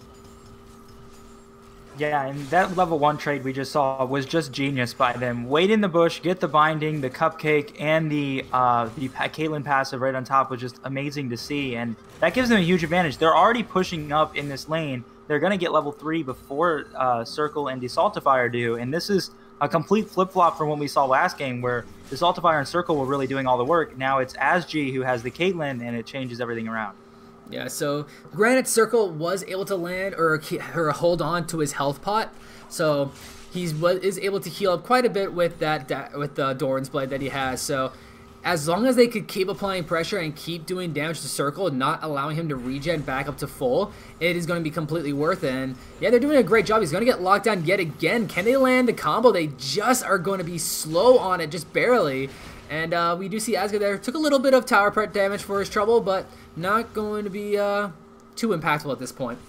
Yeah, and that level one trade we just saw was just genius by them. Wait in the bush, get the binding, the cupcake, and the uh, the Caitlyn passive right on top was just amazing to see, and that gives them a huge advantage. They're already pushing up in this lane. They're going to get level three before uh, Circle and Desaltifier do, and this is a complete flip-flop from what we saw last game where Desaltifier and Circle were really doing all the work. Now it's Asg who has the Caitlyn, and it changes everything around. Yeah, so granted, Circle was able to land or, or hold on to his health pot, so he's is able to heal up quite a bit with that with the Doran's Blade that he has. So as long as they could keep applying pressure and keep doing damage to Circle, not allowing him to regen back up to full, it is going to be completely worth it. And yeah, they're doing a great job. He's going to get locked down yet again. Can they land the combo? They just are going to be slow on it, just barely. And uh, we do see Asgard there. Took a little bit of tower pet damage for his trouble, but not going to be uh, too impactful at this point.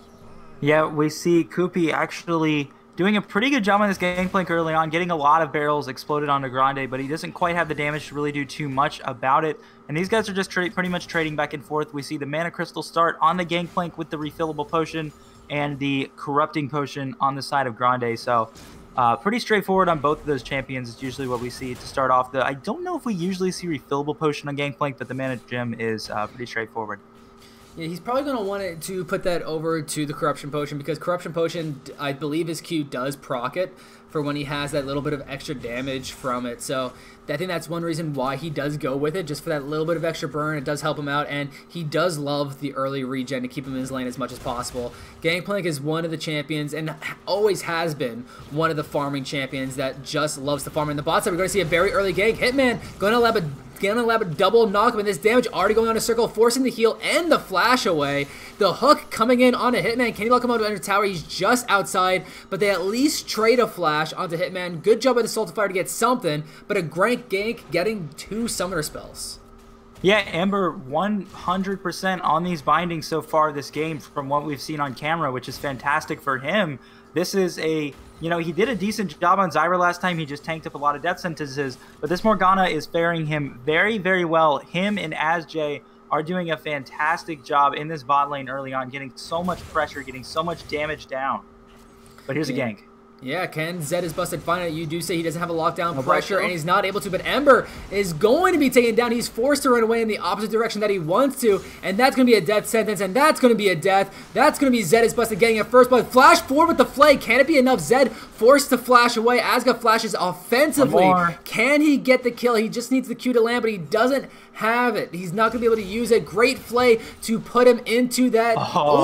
Yeah, we see Koopy actually doing a pretty good job on this gangplank early on, getting a lot of barrels exploded onto Grande, but he doesn't quite have the damage to really do too much about it. And these guys are just tra pretty much trading back and forth. We see the Mana Crystal start on the gangplank with the refillable potion and the corrupting potion on the side of Grande. So Uh, pretty straightforward on both of those champions. It's usually what we see to start off. The I don't know if we usually see refillable potion on Gangplank, but the Mana Gem is uh, pretty straightforward. Yeah, he's probably going to want it to put that over to the Corruption Potion because Corruption Potion, I believe his Q does proc it for when he has that little bit of extra damage from it. So I think that's one reason why he does go with it, just for that little bit of extra burn. It does help him out, and he does love the early regen to keep him in his lane as much as possible. Gangplank is one of the champions, and always has been one of the farming champions that just loves to farm. In the bot side, we're going to see a very early gank. Hitman going to lab a Gonna lab a double knock, but this damage already going on a Circle, forcing the heal and the flash away. The hook coming in onto Hitman. Can he lock him out under tower? He's just outside, but they at least trade a flash onto Hitman. Good job by the Saltifier to get something, but a great gank getting two summoner spells. Yeah, Ember one hundred percent on these bindings so far this game from what we've seen on camera, which is fantastic for him. This is a, you know, he did a decent job on Zyra last time. He just tanked up a lot of death sentences, but this Morgana is faring him very, very well. Him and AsJ are doing a fantastic job in this bot lane early on, getting so much pressure, getting so much damage down. But here's yeah. a gank. Yeah, Ken Zed is busted fine. You do say he doesn't have a lockdown No pressure, pressure. and he's not able to, but Ember is going to be taken down. He's forced to run away in the opposite direction that he wants to, and that's going to be a death sentence, and that's going to be a death. That's going to be Zed is busted getting a first blood. Flash forward with the flay. Can it be enough? Zed forced to flash away. Asga flashes offensively. Can he get the kill? He just needs the Q to land, but he doesn't have it. He's not going to be able to use a great flay to put him into that.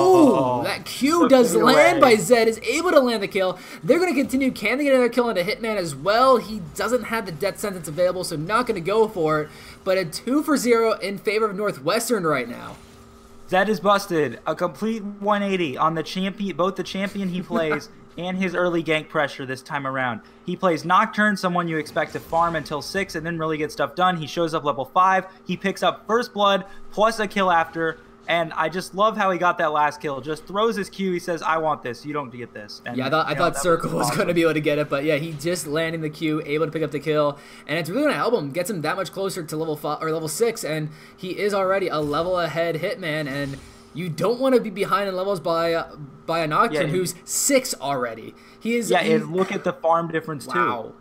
Oh, Ooh, that Q does land by Zed, is able to land the kill. They're going to continue. Can they get another kill into Hitman as well? He doesn't have the death sentence available, so not going to go for it. But a two for zero in favor of Northwestern right now. Zed is busted. A complete one eighty on the champion, both the champion he plays and his early gank pressure this time around. He plays Nocturne, someone you expect to farm until six and then really get stuff done. He shows up level five. He picks up first blood plus a kill after. And I just love how he got that last kill. Just throws his Q. He says, I want this. You don't get this. And, yeah, I thought, I know, thought Circle was, was awesome. going to be able to get it. But yeah, he just landing the Q, able to pick up the kill. And it's really going to help him. Gets him that much closer to level five or level six. And he is already a level ahead Hitman. And you don't want to be behind in levels by, uh, by a Nocturne yeah, who's six already. He is. Yeah, he, and look at the farm difference, wow. too. Wow.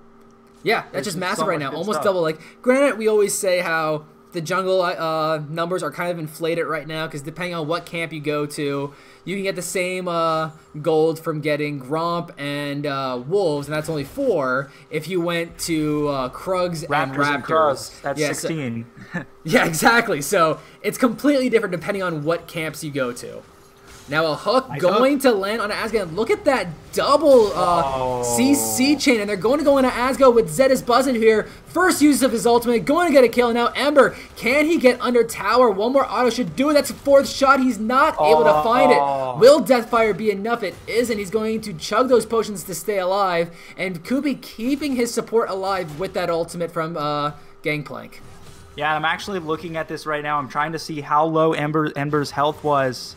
Yeah, that's There's just massive so right much now. good Almost stuff. double. Like, granted, we always say how the jungle uh, numbers are kind of inflated right now because depending on what camp you go to, you can get the same uh, gold from getting Gromp and uh, Wolves, and that's only four. If you went to uh, Krugs Raptors and Raptors, and Krugs, that's yeah, sixteen. So, yeah, exactly. So it's completely different depending on what camps you go to. Now a hook nice going hook. to land on Asga. Look at that double uh, oh. C C chain, and they're going to go into Asga with Zed is buzzing here. First use of his ultimate, going to get a kill. Now Ember, can he get under tower? One more auto should do it. That's a fourth shot. He's not oh. able to find it. Will Deathfire be enough? It isn't. He's going to chug those potions to stay alive, and Kubi keeping his support alive with that ultimate from uh, Gangplank. Yeah, I'm actually looking at this right now. I'm trying to see how low Ember Ember's health was.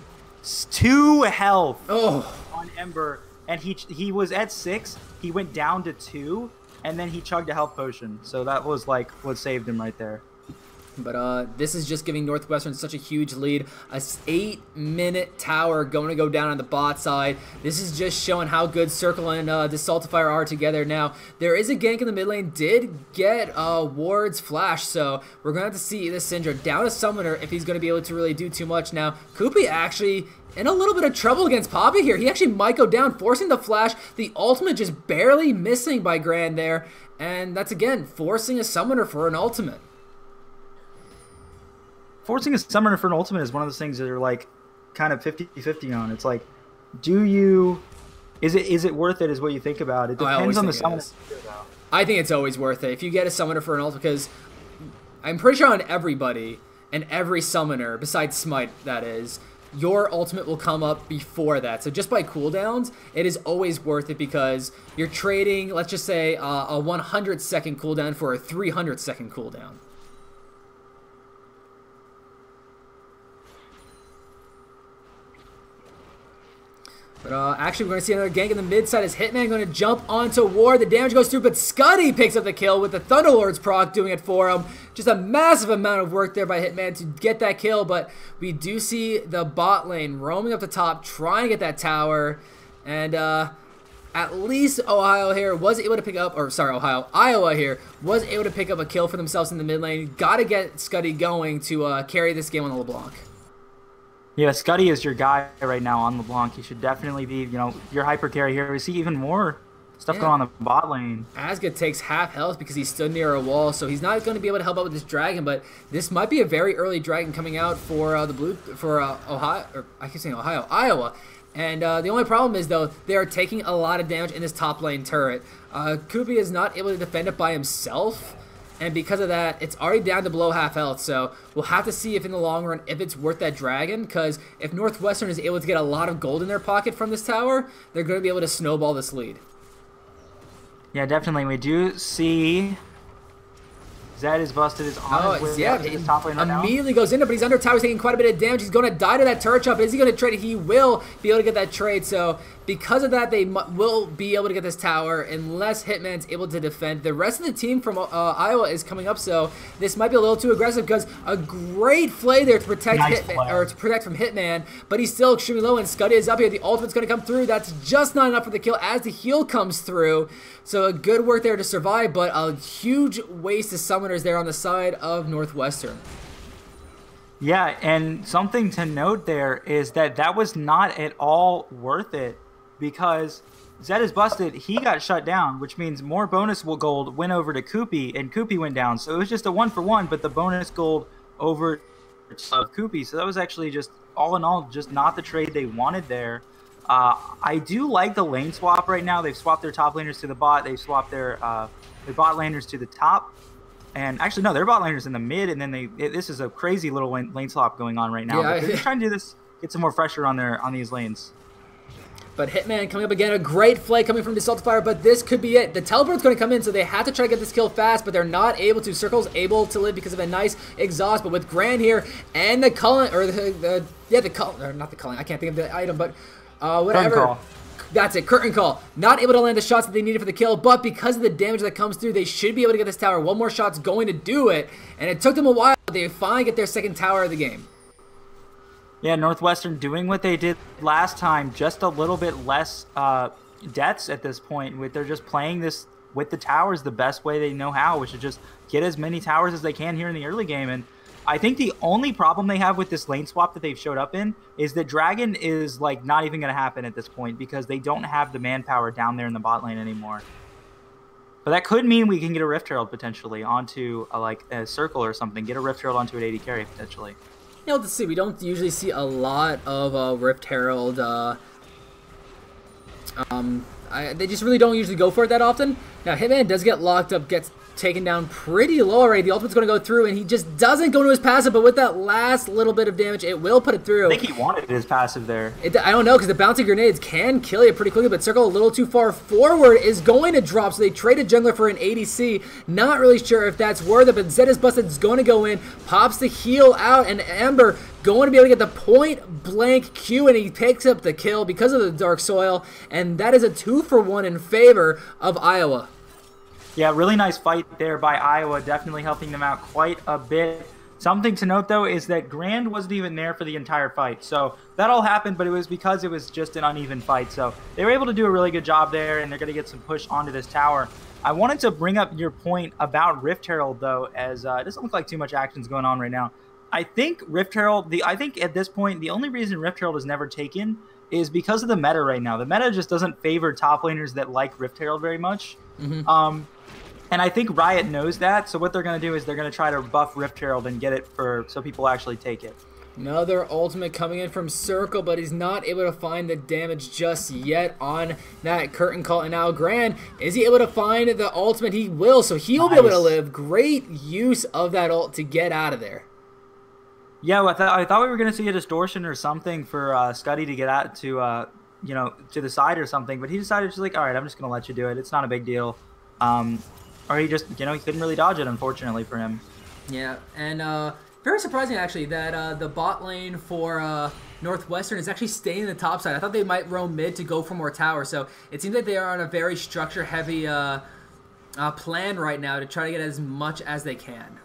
Two health oh. on Ember, and he he was at six. He went down to two, and then he chugged a health potion. So that was like what saved him right there. But uh, this is just giving Northwestern such a huge lead. A eight-minute tower going to go down on the bot side. This is just showing how good Circle and uh, Desaltifier are together. Now, there is a gank in the mid lane. Did get uh, Ward's flash, so we're going to have to see this Syndra down a Summoner if he's going to be able to really do too much. Now, Kupi actually in a little bit of trouble against Poppy here. He actually might go down, forcing the flash. The ultimate just barely missing by Grand there. And that's, again, forcing a Summoner for an ultimate. Forcing a summoner for an ultimate is one of those things that are like kind of fifty fifty on. It's like, do you, is it is it worth it is what you think about. It depends oh, on the summoner. I think it's always worth it. If you get a summoner for an ultimate, because I'm pretty sure on everybody and every summoner, besides Smite that is, your ultimate will come up before that. So just by cooldowns, it is always worth it because you're trading, let's just say, uh, a one hundred second cooldown for a three hundred second cooldown. But uh, actually, we're going to see another gank in the mid side as Hitman going to jump onto Ward. The damage goes through, but Scuddy picks up the kill with the Thunderlord's proc doing it for him. Just a massive amount of work there by Hitman to get that kill, but we do see the bot lane roaming up the top, trying to get that tower. And uh, at least Ohio here was able to pick up, or sorry, Ohio, Iowa here was able to pick up a kill for themselves in the mid lane. Got to get Scuddy going to uh, carry this game on the LeBlanc. Yeah, Scuddy is your guy right now on LeBlanc. He should definitely be, you know, your hyper carry here. We see even more stuff yeah. going on in the bot lane. Asga takes half health because he stood near a wall, so he's not going to be able to help out with this dragon. But this might be a very early dragon coming out for uh, the blue for uh, Ohio, or I keep saying Ohio, Iowa. And uh, the only problem is though they are taking a lot of damage in this top lane turret. Uh, Kubi is not able to defend it by himself. And because of that, it's already down to below half health, so we'll have to see if in the long run, if it's worth that dragon, because if Northwestern is able to get a lot of gold in their pocket from this tower, they're going to be able to snowball this lead. Yeah, definitely. We do see Zed is busted. Is on Oh, his way yeah, up to his top lane right now. immediately goes into, but he's under tower, he's taking quite a bit of damage. He's going to die to that turret chop. Is he going to trade it? He will be able to get that trade. So because of that, they will be able to get this tower unless Hitman's able to defend. The rest of the team from uh, Iowa is coming up, so this might be a little too aggressive because a great play there to protect nice Hitman, play. or to protect from Hitman, but he's still extremely low, and Scuddy is up here. The ultimate's going to come through. That's just not enough for the kill as the heal comes through. So a good work there to survive, but a huge waste of summoners there on the side of Northwestern. Yeah, and something to note there is that that was not at all worth it because Zed is busted. He got shut down, which means more bonus gold went over to Koopy, and Koopy went down. So it was just a one for one, but the bonus gold over of Koopy. So that was actually just, all in all, just not the trade they wanted there. Uh, I do like the lane swap right now. They've swapped their top laners to the bot. They've swapped their, uh, their bot laners to the top. And actually, no, their bot laners in the mid. And then they it, this is a crazy little lane, lane swap going on right now. Yeah, but they're just trying to do this, get some more pressure on their on these lanes. But Hitman coming up again, a great flay coming from the Saltifier, but this could be it. The teleport's going to come in, so they have to try to get this kill fast, but they're not able to. Circle's able to live because of a nice exhaust, but with Grand here and the Cullen, or the, the yeah, the Cullen, or not the Cullen, I can't think of the item, but uh, whatever. Curtain call. That's it, curtain call. Not able to land the shots that they needed for the kill, but because of the damage that comes through, they should be able to get this tower. One more shot's going to do it, and it took them a while, but they finally get their second tower of the game. Yeah, Northwestern doing what they did last time, just a little bit less uh, deaths at this point. With they're just playing this with the towers the best way they know how, which is just get as many towers as they can here in the early game. And I think the only problem they have with this lane swap that they've showed up in is that Dragon is like not even going to happen at this point because they don't have the manpower down there in the bot lane anymore. But that could mean we can get a Rift Herald potentially onto a, like a circle or something. Get a Rift Herald onto an A D carry potentially. You know, let's see. We don't usually see a lot of uh, Rift Herald. Uh, um, I, they just really don't usually go for it that often. Now, Hitman does get locked up, gets taken down pretty low already. The ultimate's going to go through, and he just doesn't go to his passive, but with that last little bit of damage, it will put it through. I think he wanted his passive there. It, I don't know, because the bouncing grenades can kill you pretty quickly, but Circle a little too far forward is going to drop, so they traded Jungler for an A D C. Not really sure if that's worth it, but Zed is busted, is going to go in, pops the heal out, and Ember going to be able to get the point blank Q, and he picks up the kill because of the Dark Soil, and that is a two for one in favor of Iowa. Yeah, really nice fight there by Iowa, definitely helping them out quite a bit. Something to note, though, is that Grand wasn't even there for the entire fight. So that all happened, but it was because it was just an uneven fight. So they were able to do a really good job there, and they're going to get some push onto this tower. I wanted to bring up your point about Rift Herald, though, as uh, it doesn't look like too much action's going on right now. I think Rift Herald, the I think at this point, the only reason Rift Herald is never taken is because of the meta right now. The meta just doesn't favor top laners that like Rift Herald very much. Mm-hmm. Um... And I think Riot knows that, so what they're going to do is they're going to try to buff Rift Herald and get it for so people actually take it. Another ultimate coming in from Circle, but he's not able to find the damage just yet on that curtain call. And now Grand, is he able to find the ultimate? He will, so he'll nice. be able to live. Great use of that ult to get out of there. Yeah, well, I, th I thought we were going to see a distortion or something for uh, Scuddy to get out to, uh, you know, to the side or something, but he decided just like, all right, I'm just going to let you do it. It's not a big deal. Um... Or he just, you know, he couldn't really dodge it, unfortunately, for him. Yeah, and uh, very surprising, actually, that uh, the bot lane for uh, Northwestern is actually staying in the top side. I thought they might roam mid to go for more tower, so it seems like they are on a very structure-heavy uh, uh, plan right now to try to get as much as they can.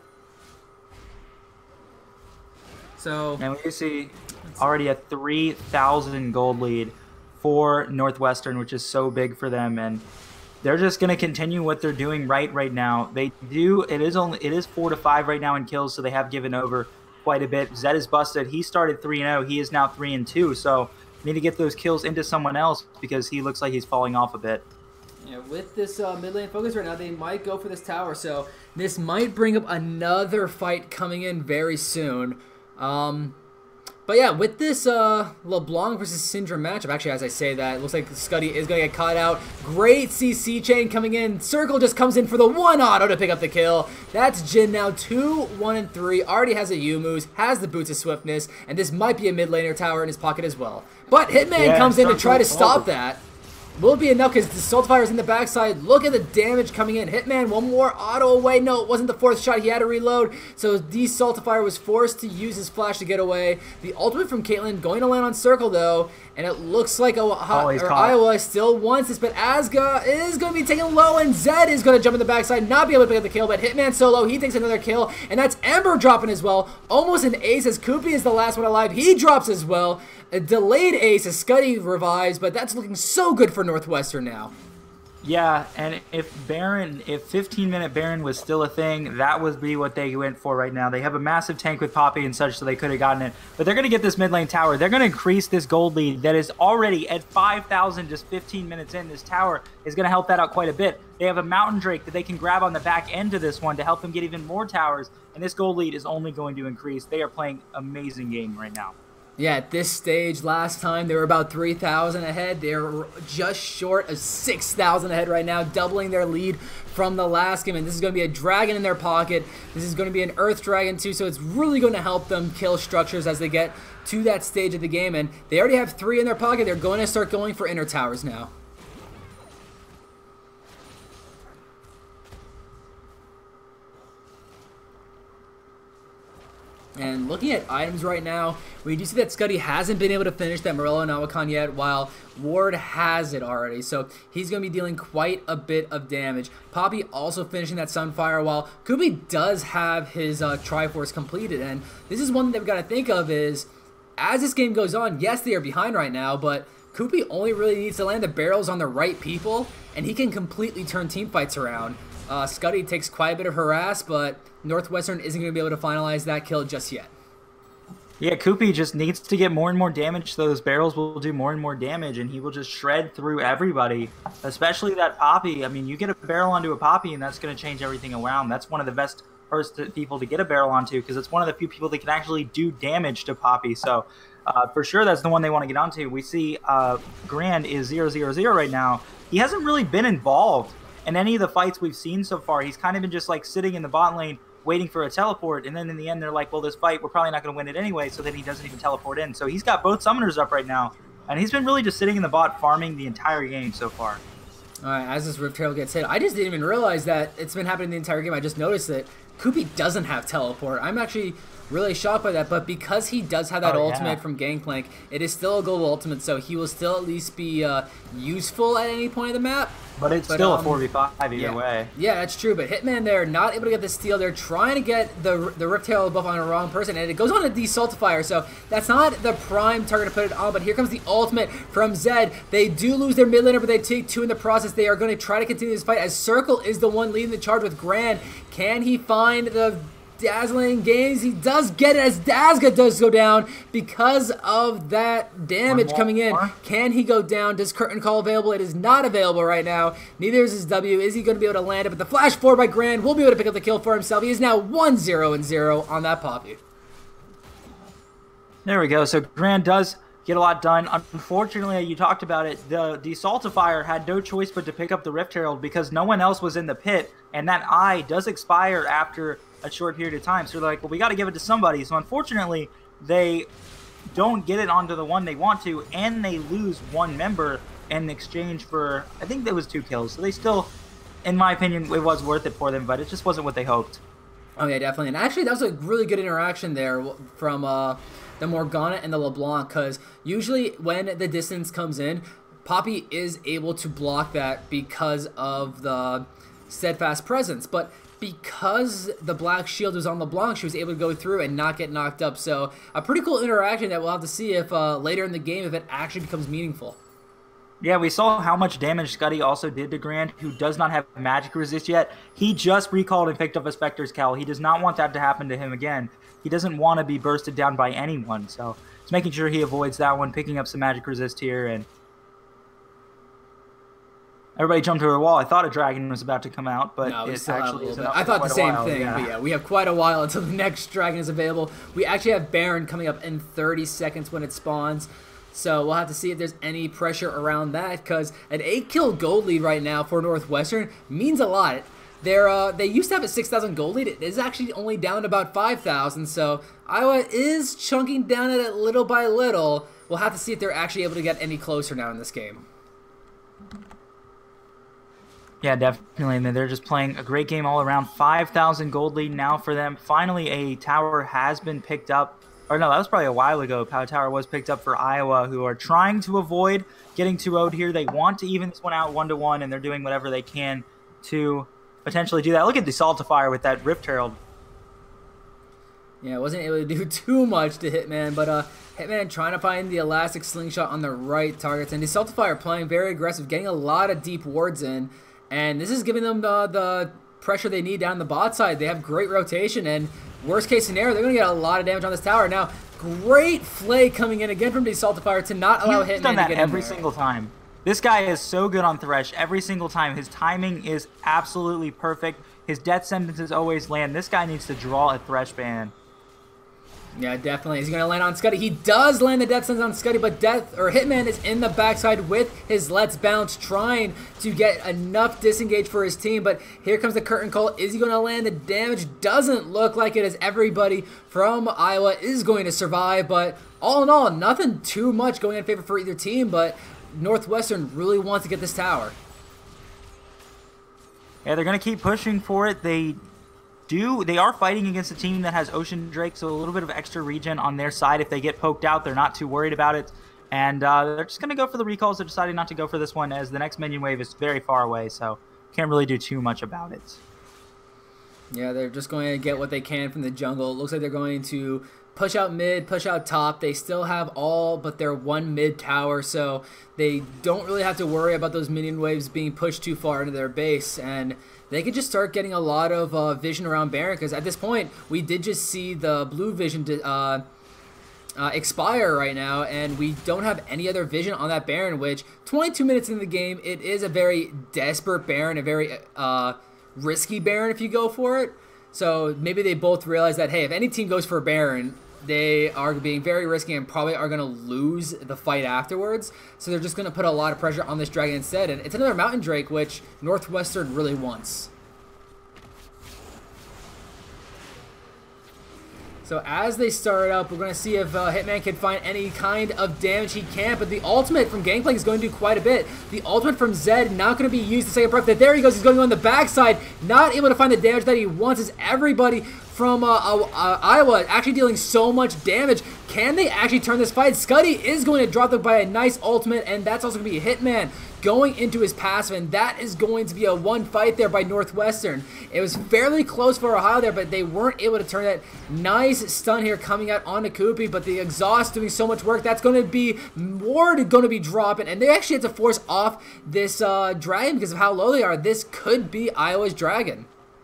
So, and we see already a three thousand gold lead for Northwestern, which is so big for them, and they're just going to continue what they're doing right right now. They do, it is only, it is four to five right now in kills, so they have given over quite a bit. Zed is busted. He started three and oh. He is now three and two, so need to get those kills into someone else because he looks like he's falling off a bit. Yeah, with this uh, mid lane focus right now, they might go for this tower, so this might bring up another fight coming in very soon. Um... But yeah, with this uh, LeBlanc versus Syndrome matchup, actually, as I say that, it looks like Scuddy is going to get caught out. Great C C chain coming in. Circle just comes in for the one auto to pick up the kill. That's Jin now, two, one, and three. Already has a Youmuu's, has the Boots of Swiftness, and this might be a mid laner tower in his pocket as well. But Hitman yeah, comes in to try to stop that. Will it be enough because the Saltifier is in the backside? Look at the damage coming in. Hitman, one more auto away. No, it wasn't the fourth shot. He had to reload. So the Saltifier was forced to use his flash to get away. The ultimate from Caitlyn going to land on Circle though. And it looks like Ohio, oh, or Iowa still wants this, but Asga is going to be taken low, and Zed is going to jump in the backside, not be able to pick up the kill, but Hitman solo, he takes another kill, and that's Ember dropping as well. Almost an ace as Koopy is the last one alive. He drops as well. A delayed ace as Scuddy revives, but that's looking so good for Northwestern now. Yeah, and if Baron, if fifteen minute Baron was still a thing, that would be what they went for right now. They have a massive tank with Poppy and such, so they could have gotten it. But they're going to get this mid lane tower. They're going to increase this gold lead that is already at five thousand just fifteen minutes in. This tower is going to help that out quite a bit. They have a Mountain Drake that they can grab on the back end of this one to help them get even more towers. And this gold lead is only going to increase. They are playing amazing game right now. Yeah, at this stage, last time, they were about three thousand ahead. They're just short of six thousand ahead right now, doubling their lead from the last game. And this is going to be a dragon in their pocket. This is going to be an Earth Dragon too, so it's really going to help them kill structures as they get to that stage of the game. And they already have three in their pocket. They're going to start going for inner towers now. And looking at items right now, we do see that Scuddy hasn't been able to finish that Morello and Awakan yet, while Ward has it already. So he's going to be dealing quite a bit of damage. Poppy also finishing that Sunfire, while Koopy does have his uh, Triforce completed. And this is one thing that we've got to think of is, as this game goes on, yes, they are behind right now, but Koopy only really needs to land the barrels on the right people, and he can completely turn team fights around. Uh, Scuddy takes quite a bit of harass, but Northwestern isn't going to be able to finalize that kill just yet. Yeah, Koopy just needs to get more and more damage, so those barrels will do more and more damage, and he will just shred through everybody, especially that Poppy. I mean, you get a barrel onto a Poppy, and that's going to change everything around. That's one of the best first people to get a barrel onto, because it's one of the few people that can actually do damage to Poppy. So, uh, for sure, that's the one they want to get onto. We see uh, Grand is zero zero zero right now. He hasn't really been involved in any of the fights we've seen so far. He's kind of been just like sitting in the bot lane waiting for a teleport, and then in the end they're like, well, this fight, we're probably not going to win it anyway, so then he doesn't even teleport in. So he's got both summoners up right now, and he's been really just sitting in the bot farming the entire game so far. Alright, as this Rift Trail gets hit, I just didn't even realize that it's been happening the entire game. I just noticed that Koopy doesn't have teleport. I'm actually really shocked by that, but because he does have that oh, ultimate yeah. from Gangplank, it is still a global ultimate, so he will still at least be uh, useful at any point of the map. But it's but, still um, a four v five either yeah. way. Yeah, that's true, but Hitman there, not able to get the steal. They're trying to get the the Rift Tail buff on the wrong person, and it goes on a Desaltifier, so that's not the prime target to put it on, but here comes the ultimate from Zed. They do lose their mid laner, but they take two in the process. They are going to try to continue this fight, as Circle is the one leading the charge with Grand. Can he find the dazzling gaze? He does get it as Dazga does go down because of that damage coming in. Can he go down? Does Curtain Call available? It is not available right now. Neither is his W. Is he going to be able to land it? But the flash forward by Grand will be able to pick up the kill for himself. He is now one zero and zero on that Poppy. There we go. So Grand does get a lot done. Unfortunately, you talked about it, the Desaltifier had no choice but to pick up the Rift Herald because no one else was in the pit, and that eye does expire after a short period of time. So they're like, well, we got to give it to somebody. So unfortunately, they don't get it onto the one they want to, and they lose one member in exchange for, I think there was two kills. So they still, in my opinion, it was worth it for them, but it just wasn't what they hoped. Oh yeah, definitely. And actually, that was a really good interaction there from uh, the Morgana and the LeBlanc, because usually when the distance comes in, Poppy is able to block that because of the steadfast presence. But because the black shield was on LeBlanc, she was able to go through and not get knocked up. So a pretty cool interaction that we'll have to see if uh, later in the game if it actually becomes meaningful. Yeah, we saw how much damage Scuddy also did to Grand, who does not have magic resist yet. He just recalled and picked up a Spectre's Cowl. He does not want that to happen to him again. He doesn't want to be bursted down by anyone, so he's making sure he avoids that one, picking up some magic resist here, and everybody jumped to the wall. I thought a dragon was about to come out, but no, it actually isn't. I thought the same thing, yeah. But yeah, we have quite a while until the next dragon is available. We actually have Baron coming up in thirty seconds when it spawns. So we'll have to see if there's any pressure around that, because an eight kill gold lead right now for Northwestern means a lot. They're, uh, they used to have a six thousand gold lead. It is actually only down to about five thousand, so Iowa is chunking down at it little by little. We'll have to see if they're actually able to get any closer now in this game. Yeah, definitely. And they're just playing a great game all around. five thousand gold lead now for them. Finally, a tower has been picked up. Or no, that was probably a while ago. Power Tower was picked up for Iowa, who are trying to avoid getting two oh'd here. They want to even this one out one to one, and they're doing whatever they can to potentially do that. Look at the Saltifier with that Rift Herald. Yeah, wasn't able to do too much to Hitman, but uh, Hitman trying to find the elastic slingshot on the right targets, and the Saltifier playing very aggressive, getting a lot of deep wards in, and this is giving them the, the pressure they need down the bot side. They have great rotation, and worst case scenario, they're going to get a lot of damage on this tower. Now, great flay coming in again from the Saltifier to not allow He's Hitman done that to get every in there. single time. This guy is so good on Thresh every single time. His timing is absolutely perfect. His death sentences always land. This guy needs to draw a Thresh ban. Yeah, definitely. Is he going to land on Scuddy? He does land the death sentence on Scuddy, but Death or Hitman is in the backside with his Let's Bounce, trying to get enough disengage for his team. But here comes the curtain call. Is he going to land the damage? Doesn't look like it, as everybody from Iowa is going to survive. But all in all, nothing too much going in favor for either team, but Northwestern really wants to get this tower. Yeah, they're going to keep pushing for it. They do. They are fighting against a team that has Ocean Drake, so a little bit of extra regen on their side. If they get poked out, they're not too worried about it. And uh, they're just going to go for the recalls. They're deciding not to go for this one, as the next minion wave is very far away, so can't really do too much about it. Yeah, they're just going to get what they can from the jungle. It looks like they're going to push out mid, push out top. They still have all but their one mid tower, so they don't really have to worry about those minion waves being pushed too far into their base, and they could just start getting a lot of uh, vision around Baron, because at this point, we did just see the blue vision to, uh, uh, expire right now, and we don't have any other vision on that Baron, which twenty-two minutes into the game, it is a very desperate Baron, a very uh, risky Baron if you go for it. So maybe they both realize that, hey, if any team goes for a Baron, they are being very risky and probably are going to lose the fight afterwards. So they're just going to put a lot of pressure on this dragon instead. And it's another Mountain Drake, which Northwestern really wants. So as they start up, we're going to see if uh, Hitman can find any kind of damage he can. But the ultimate from Gangplank is going to do quite a bit. The ultimate from Zed not going to be used the second breath. There he goes. He's going on the backside. Not able to find the damage that he wants, as everybody from uh, uh, Iowa actually dealing so much damage. Can they actually turn this fight? Scuddy is going to drop them by a nice ultimate, and that's also going to be a Hitman going into his passive, and that is going to be a one fight there by Northwestern. It was fairly close for Ohio there, but they weren't able to turn that. Nice stun here coming out on Nakupi, but the exhaust doing so much work. That's going to be Ward going to be dropping, and they actually had to force off this uh, dragon because of how low they are. This could be Iowa's dragon.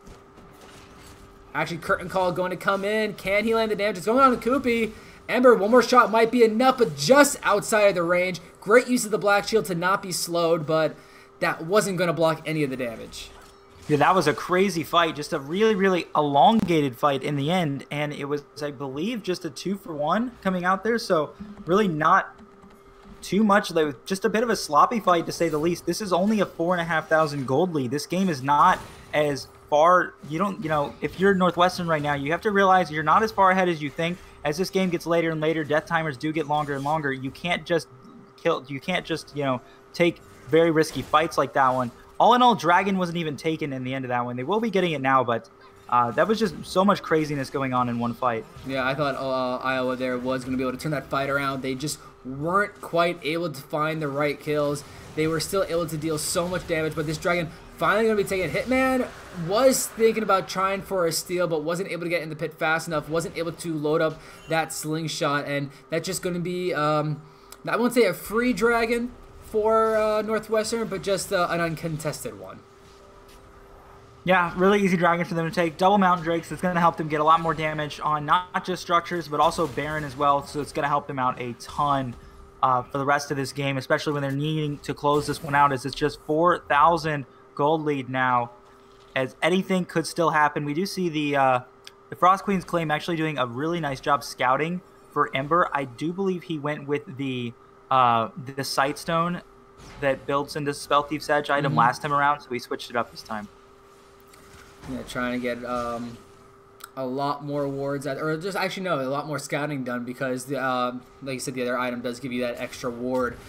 Actually, curtain call going to come in. Can he land the damage? It's going on Nakupi. Ember, one more shot might be enough, but just outside of the range. Great use of the Black Shield to not be slowed, but that wasn't going to block any of the damage. Yeah, that was a crazy fight. Just a really, really elongated fight in the end, and it was, I believe, just a two for one coming out there, so really not too much. Just a bit of a sloppy fight, to say the least. This is only a four and a half thousand gold lead. This game is not as far. You don't, you know, if you're Northwestern right now, you have to realize you're not as far ahead as you think. As this game gets later and later, death timers do get longer and longer. You can't just kill. You can't just, you know, take very risky fights like that one. All in all, Dragon wasn't even taken in the end of that one. They will be getting it now, but uh, that was just so much craziness going on in one fight. Yeah, I thought uh, Iowa there was going to be able to turn that fight around. They just weren't quite able to find the right kills. They were still able to deal so much damage, but this Dragon finally going to be taking Hitman. Was thinking about trying for a steal, but wasn't able to get in the pit fast enough. Wasn't able to load up that slingshot, and that's just going to be, um, I won't say a free Dragon for uh, Northwestern, but just uh, an uncontested one. Yeah, really easy Dragon for them to take. Double Mountain Drakes. It's going to help them get a lot more damage on not just structures, but also Baron as well, so it's going to help them out a ton uh, for the rest of this game, especially when they're needing to close this one out, as it's just four thousand gold lead now, as anything could still happen. We do see the uh, the Frost Queen's Claim actually doing a really nice job scouting for Ember. I do believe he went with the uh, the Sight Stone that builds into Spell Thief's Edge item mm-hmm. last time around, so we switched it up this time. Yeah, trying to get um, a lot more wards, at, or just actually no, a lot more scouting done, because the uh, like you said, the other item does give you that extra ward.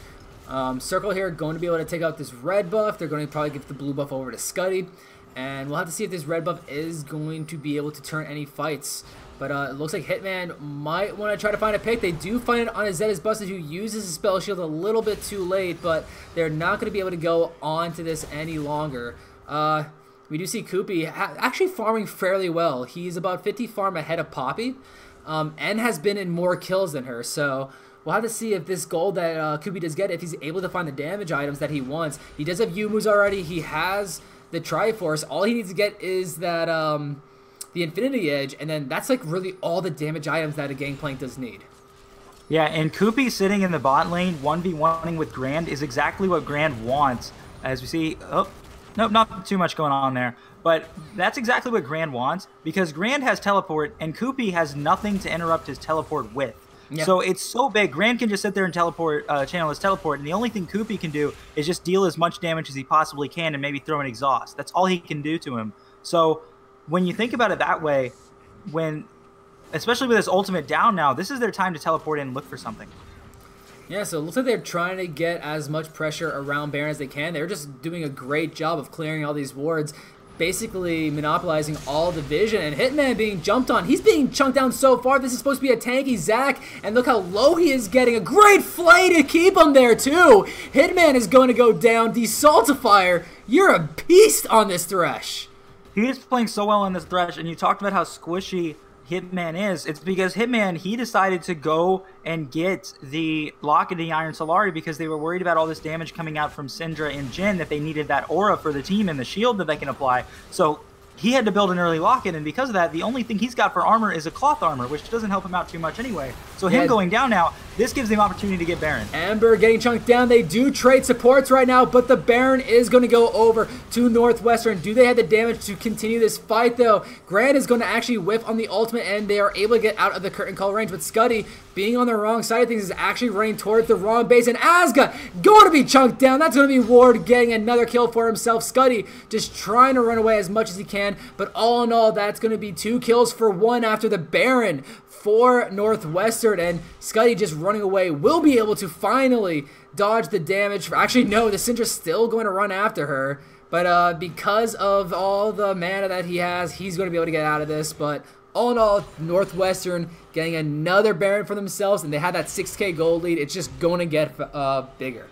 Um, Circle here going to be able to take out this red buff. They're going to probably give the blue buff over to Scuddy. And we'll have to see if this red buff is going to be able to turn any fights. But uh, it looks like Hitman might want to try to find a pick. They do find it on a Zedis Busted, who uses his spell shield a little bit too late, but they're not going to be able to go on to this any longer. Uh, we do see Koopy actually farming fairly well. He's about fifty farm ahead of Poppy, um, and has been in more kills than her. So we'll have to see if this gold that uh, Koopy does get, if he's able to find the damage items that he wants. He does have Yumus already. He has the Triforce. All he needs to get is that... Um, the Infinity Edge, and then that's like really all the damage items that a Gangplank does need. Yeah, and Koopy sitting in the bot lane, one v one-ing with Grand is exactly what Grand wants. As we see, oh, nope, not too much going on there. But that's exactly what Grand wants, because Grand has teleport, and Koopy has nothing to interrupt his teleport with. Yeah. So it's so big, Grand can just sit there and teleport, uh, channel his teleport, and the only thing Koopy can do is just deal as much damage as he possibly can and maybe throw an exhaust. That's all he can do to him. So when you think about it that way, when, especially with his ultimate down now, this is their time to teleport in and look for something. Yeah, so it looks like they're trying to get as much pressure around Baron as they can. They're just doing a great job of clearing all these wards, basically monopolizing all the vision, and Hitman being jumped on. He's being chunked down so far. This is supposed to be a tanky Zac, and look how low he is getting. A great flay to keep him there, too. Hitman is going to go down. Desaltifier, you're a beast on this Thresh. He is playing so well on this Thresh, and you talked about how squishy Hitman is. It's because Hitman, he decided to go and get the Lock of the Iron Solari because they were worried about all this damage coming out from Syndra and Jhin, that they needed that aura for the team and the shield that they can apply. So he had to build an early lock-in, and because of that, the only thing he's got for armor is a cloth armor, which doesn't help him out too much anyway. So him yeah. going down now, this gives him opportunity to get Baron. Ember getting chunked down. They do trade supports right now, but the Baron is going to go over to Northwestern. Do they have the damage to continue this fight, though? Grand is going to actually whiff on the ultimate, and they are able to get out of the curtain call range, but Scuddy, being on the wrong side of things, is actually running towards the wrong base, and Asga going to be chunked down. That's going to be Ward getting another kill for himself. Scuddy just trying to run away as much as he can, but all in all, that's going to be two kills for one after the Baron for Northwestern, and Scuddy just running away will be able to finally dodge the damage. Actually, no, the Syndra's still going to run after her, but uh, because of all the mana that he has, he's going to be able to get out of this. But all in all, Northwestern getting another Baron for themselves, and they had that six K gold lead. It's just going to get uh, bigger.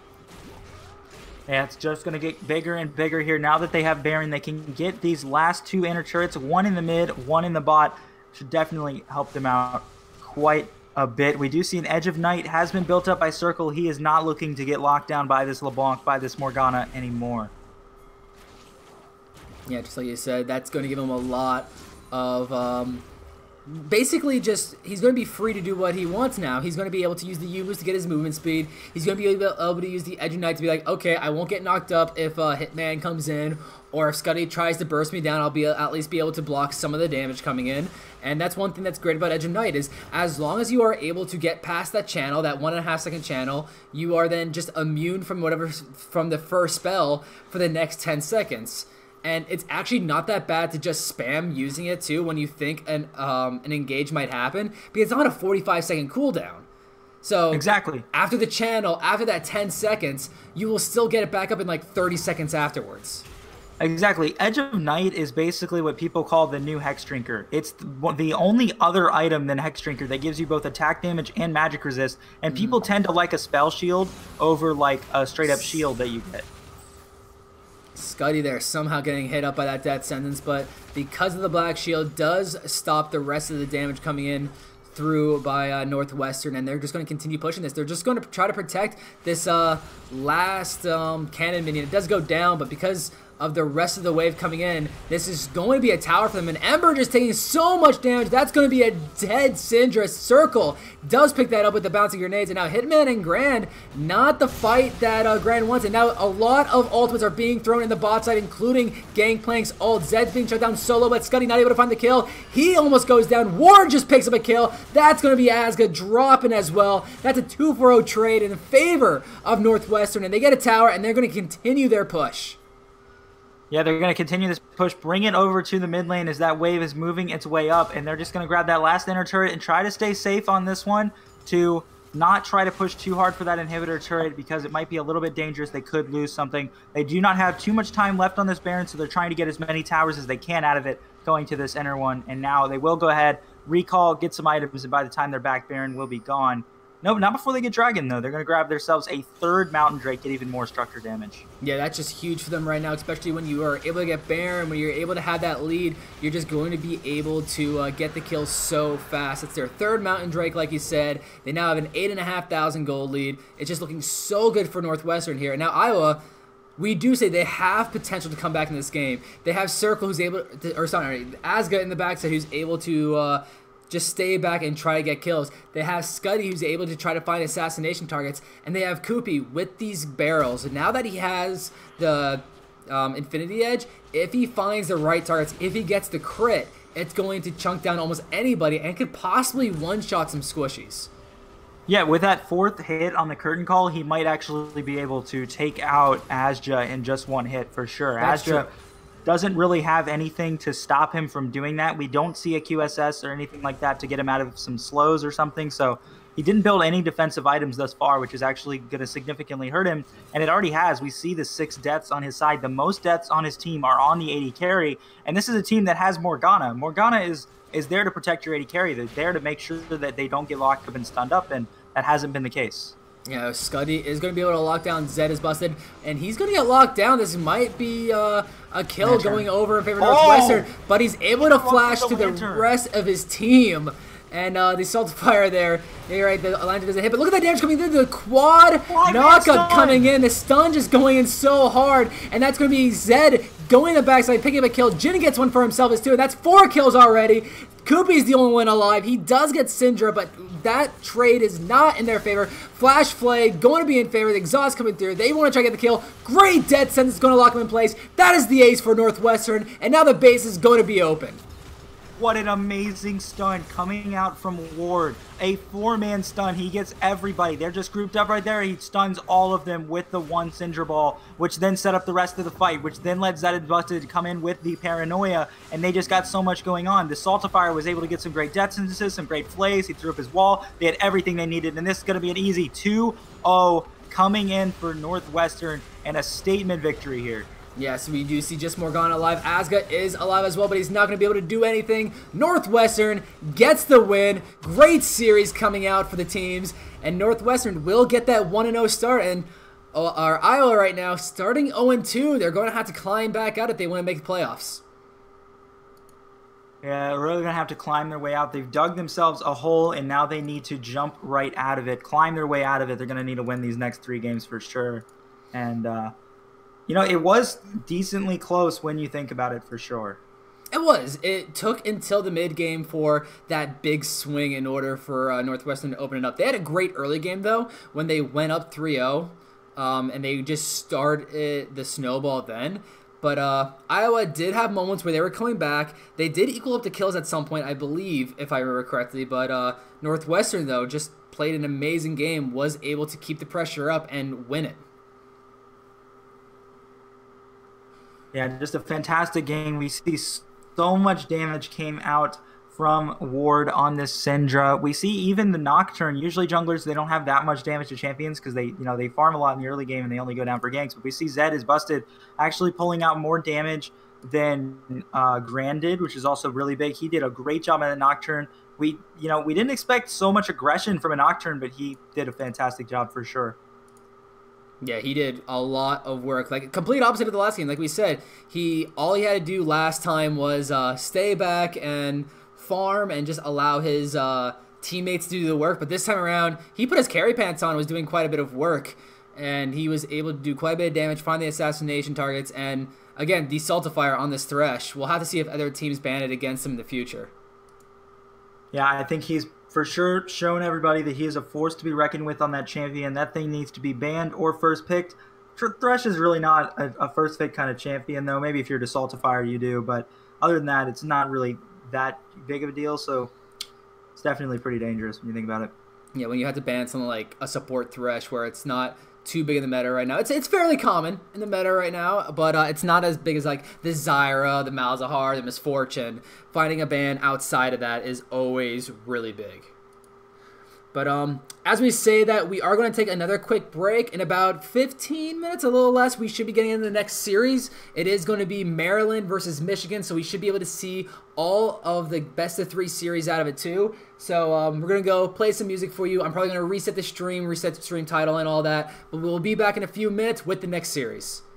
Yeah, it's just going to get bigger and bigger here. Now that they have Baron, they can get these last two inner turrets, one in the mid, one in the bot. Should definitely help them out quite a bit. We do see an Edge of Night has been built up by Circle. He is not looking to get locked down by this LeBlanc, by this Morgana anymore. Yeah, just like you said, that's going to give him a lot of... Um, basically just, he's going to be free to do what he wants now. He's going to be able to use the Ubus to get his movement speed. He's going to be able, able to use the Edge of Night to be like, okay, I won't get knocked up if uh, Hitman comes in, or if Scuddy tries to burst me down, I'll be at least be able to block some of the damage coming in. And that's one thing that's great about Edge of Night, is as long as you are able to get past that channel, that one and a half second channel, you are then just immune from whatever, from the first spell for the next ten seconds. And it's actually not that bad to just spam using it too when you think an um, an engage might happen, because it's on a forty-five second cooldown. So exactly after the channel, after that ten seconds, you will still get it back up in like thirty seconds afterwards. Exactly. Edge of Night is basically what people call the new Hex Drinker. It's the only other item than Hex Drinker that gives you both attack damage and magic resist, and people mm. tend to like a spell shield over like a straight up shield that you get. Scuddy there somehow getting hit up by that death sentence, but because of the black shield does stop the rest of the damage coming in through by uh, Northwestern, and they're just going to continue pushing this. They're just going to try to protect this uh, last um, cannon minion. It does go down, but because of the rest of the wave coming in, this is going to be a tower for them, and Ember just taking so much damage. That's going to be a dead Syndra. Circle does pick that up with the bouncing grenades, and now Hitman and Grand, not the fight that uh, Grand wants, and now a lot of ultimates are being thrown in the bot side, including Gangplank's ult. Zed's being shut down solo, but Scuddy not able to find the kill. He almost goes down. Ward just picks up a kill. That's going to be Asga dropping as well. That's a two for oh trade in favor of Northwestern, and they get a tower, and they're going to continue their push. Yeah, they're going to continue this push, bring it over to the mid lane as that wave is moving its way up, and they're just going to grab that last inner turret and try to stay safe on this one to not try to push too hard for that inhibitor turret because it might be a little bit dangerous. They could lose something. They do not have too much time left on this Baron, so they're trying to get as many towers as they can out of it going to this inner one. And now they will go ahead, recall, get some items, and by the time they're back, Baron will be gone. No, not before they get Dragon, though. They're going to grab themselves a third Mountain Drake, get even more structure damage. Yeah, that's just huge for them right now, especially when you are able to get Baron, when you're able to have that lead, you're just going to be able to uh, get the kills so fast. It's their third Mountain Drake, like you said. They now have an eight thousand five hundred gold lead. It's just looking so good for Northwestern here. And now Iowa, we do say they have potential to come back in this game. They have Circle, who's able to, or sorry, Asga in the backside, who's able to uh, just stay back and try to get kills. They have Scuddy, who's able to try to find assassination targets, and they have Koopy with these barrels. And now that he has the um, Infinity Edge, if he finds the right targets, if he gets the crit, it's going to chunk down almost anybody and could possibly one-shot some squishies. Yeah, with that fourth hit on the curtain call, he might actually be able to take out Asja in just one hit for sure. That's Asja true. Doesn't really have anything to stop him from doing that. We don't see a Q S S or anything like that to get him out of some slows or something. So he didn't build any defensive items thus far, which is actually going to significantly hurt him. And it already has. We see the six deaths on his side. The most deaths on his team are on the A D carry. And this is a team that has Morgana. Morgana is is there to protect your A D carry. They're there to make sure that they don't get locked up and stunned up. And that hasn't been the case. Yeah, Scuddy is going to be able to lock down. Zed is busted, and he's going to get locked down. This might be uh, a kill Lantern. going over in favor of Oh! Northwestern, but he's able to flash the to the Lantern. rest of his team. And uh, the Salt Fire there, you're right, the Lantern doesn't hit, but look at that damage coming through, the quad Five knockup stun. coming in, the stun just going in so hard, and that's going to be Zed going to the backside, picking up a kill. Jin gets one for himself as too, and that's four kills already. Koopy's the only one alive. He does get Syndra, but that trade is not in their favor. Flash Flay going to be in favor. The exhaust coming through. They want to try to get the kill. Great death sentence is going to lock him in place. That is the ace for Northwestern, and now the base is going to be open. What an amazing stun coming out from Ward. A four-man stun. He gets everybody. They're just grouped up right there. He stuns all of them with the one Syndra Ball, which then set up the rest of the fight, which then led Zed Busted to come in with the Paranoia, and they just got so much going on. The Saltifier was able to get some great death sentences, some great flays. He threw up his wall. They had everything they needed, and this is going to be an easy two oh coming in for Northwestern, and a statement victory here. Yes, we do see just Morgana alive. Asga is alive as well, but he's not going to be able to do anything. Northwestern gets the win. Great series coming out for the teams. And Northwestern will get that one and oh start. And uh, our Iowa right now, starting oh and two, they're going to have to climb back out if they want to make the playoffs. Yeah, they're really going to have to climb their way out. They've dug themselves a hole, and now they need to jump right out of it, climb their way out of it. They're going to need to win these next three games for sure. And, uh... you know, it was decently close when you think about it, for sure. It was. It took until the mid-game for that big swing in order for uh, Northwestern to open it up. They had a great early game, though, when they went up three oh, um, and they just started the snowball then. But uh, Iowa did have moments where they were coming back. They did equal up the kills at some point, I believe, if I remember correctly. But uh, Northwestern, though, just played an amazing game, was able to keep the pressure up and win it. Yeah, just a fantastic game. We see so much damage came out from Ward on this Syndra. We see even the Nocturne. Usually junglers, they don't have that much damage to champions because they, you know, they farm a lot in the early game and they only go down for ganks. But we see Zed is busted, actually pulling out more damage than uh, Grand did, which is also really big. He did a great job on the Nocturne. We, you know, we didn't expect so much aggression from a Nocturne, but he did a fantastic job for sure. Yeah, he did a lot of work. Like, complete opposite of the last game. Like we said, he all he had to do last time was uh, stay back and farm and just allow his uh, teammates to do the work. But this time around, he put his carry pants on, was doing quite a bit of work, and he was able to do quite a bit of damage, find the assassination targets, and again, the Saltifier on this Thresh. We'll have to see if other teams ban it against him in the future. Yeah, I think he's for sure shown everybody that he is a force to be reckoned with on that champion. That thing needs to be banned or first picked. Thresh is really not a, a first pick kind of champion, though. Maybe if you're to Saltifier, you do. But other than that, it's not really that big of a deal. So it's definitely pretty dangerous when you think about it. Yeah, when you have to ban something like a support Thresh where it's not too big in the meta right now. It's it's fairly common in the meta right now, but uh, it's not as big as like the Zyra, the Malzahar, the Misfortune. Finding a ban outside of that is always really big. But um, as we say that, we are going to take another quick break. In about fifteen minutes, a little less, we should be getting into the next series. It is going to be Maryland versus Michigan, so we should be able to see all of the best of three series out of it too. So um, we're going to go play some music for you. I'm probably going to reset the stream, reset the stream title and all that. But we'll be back in a few minutes with the next series.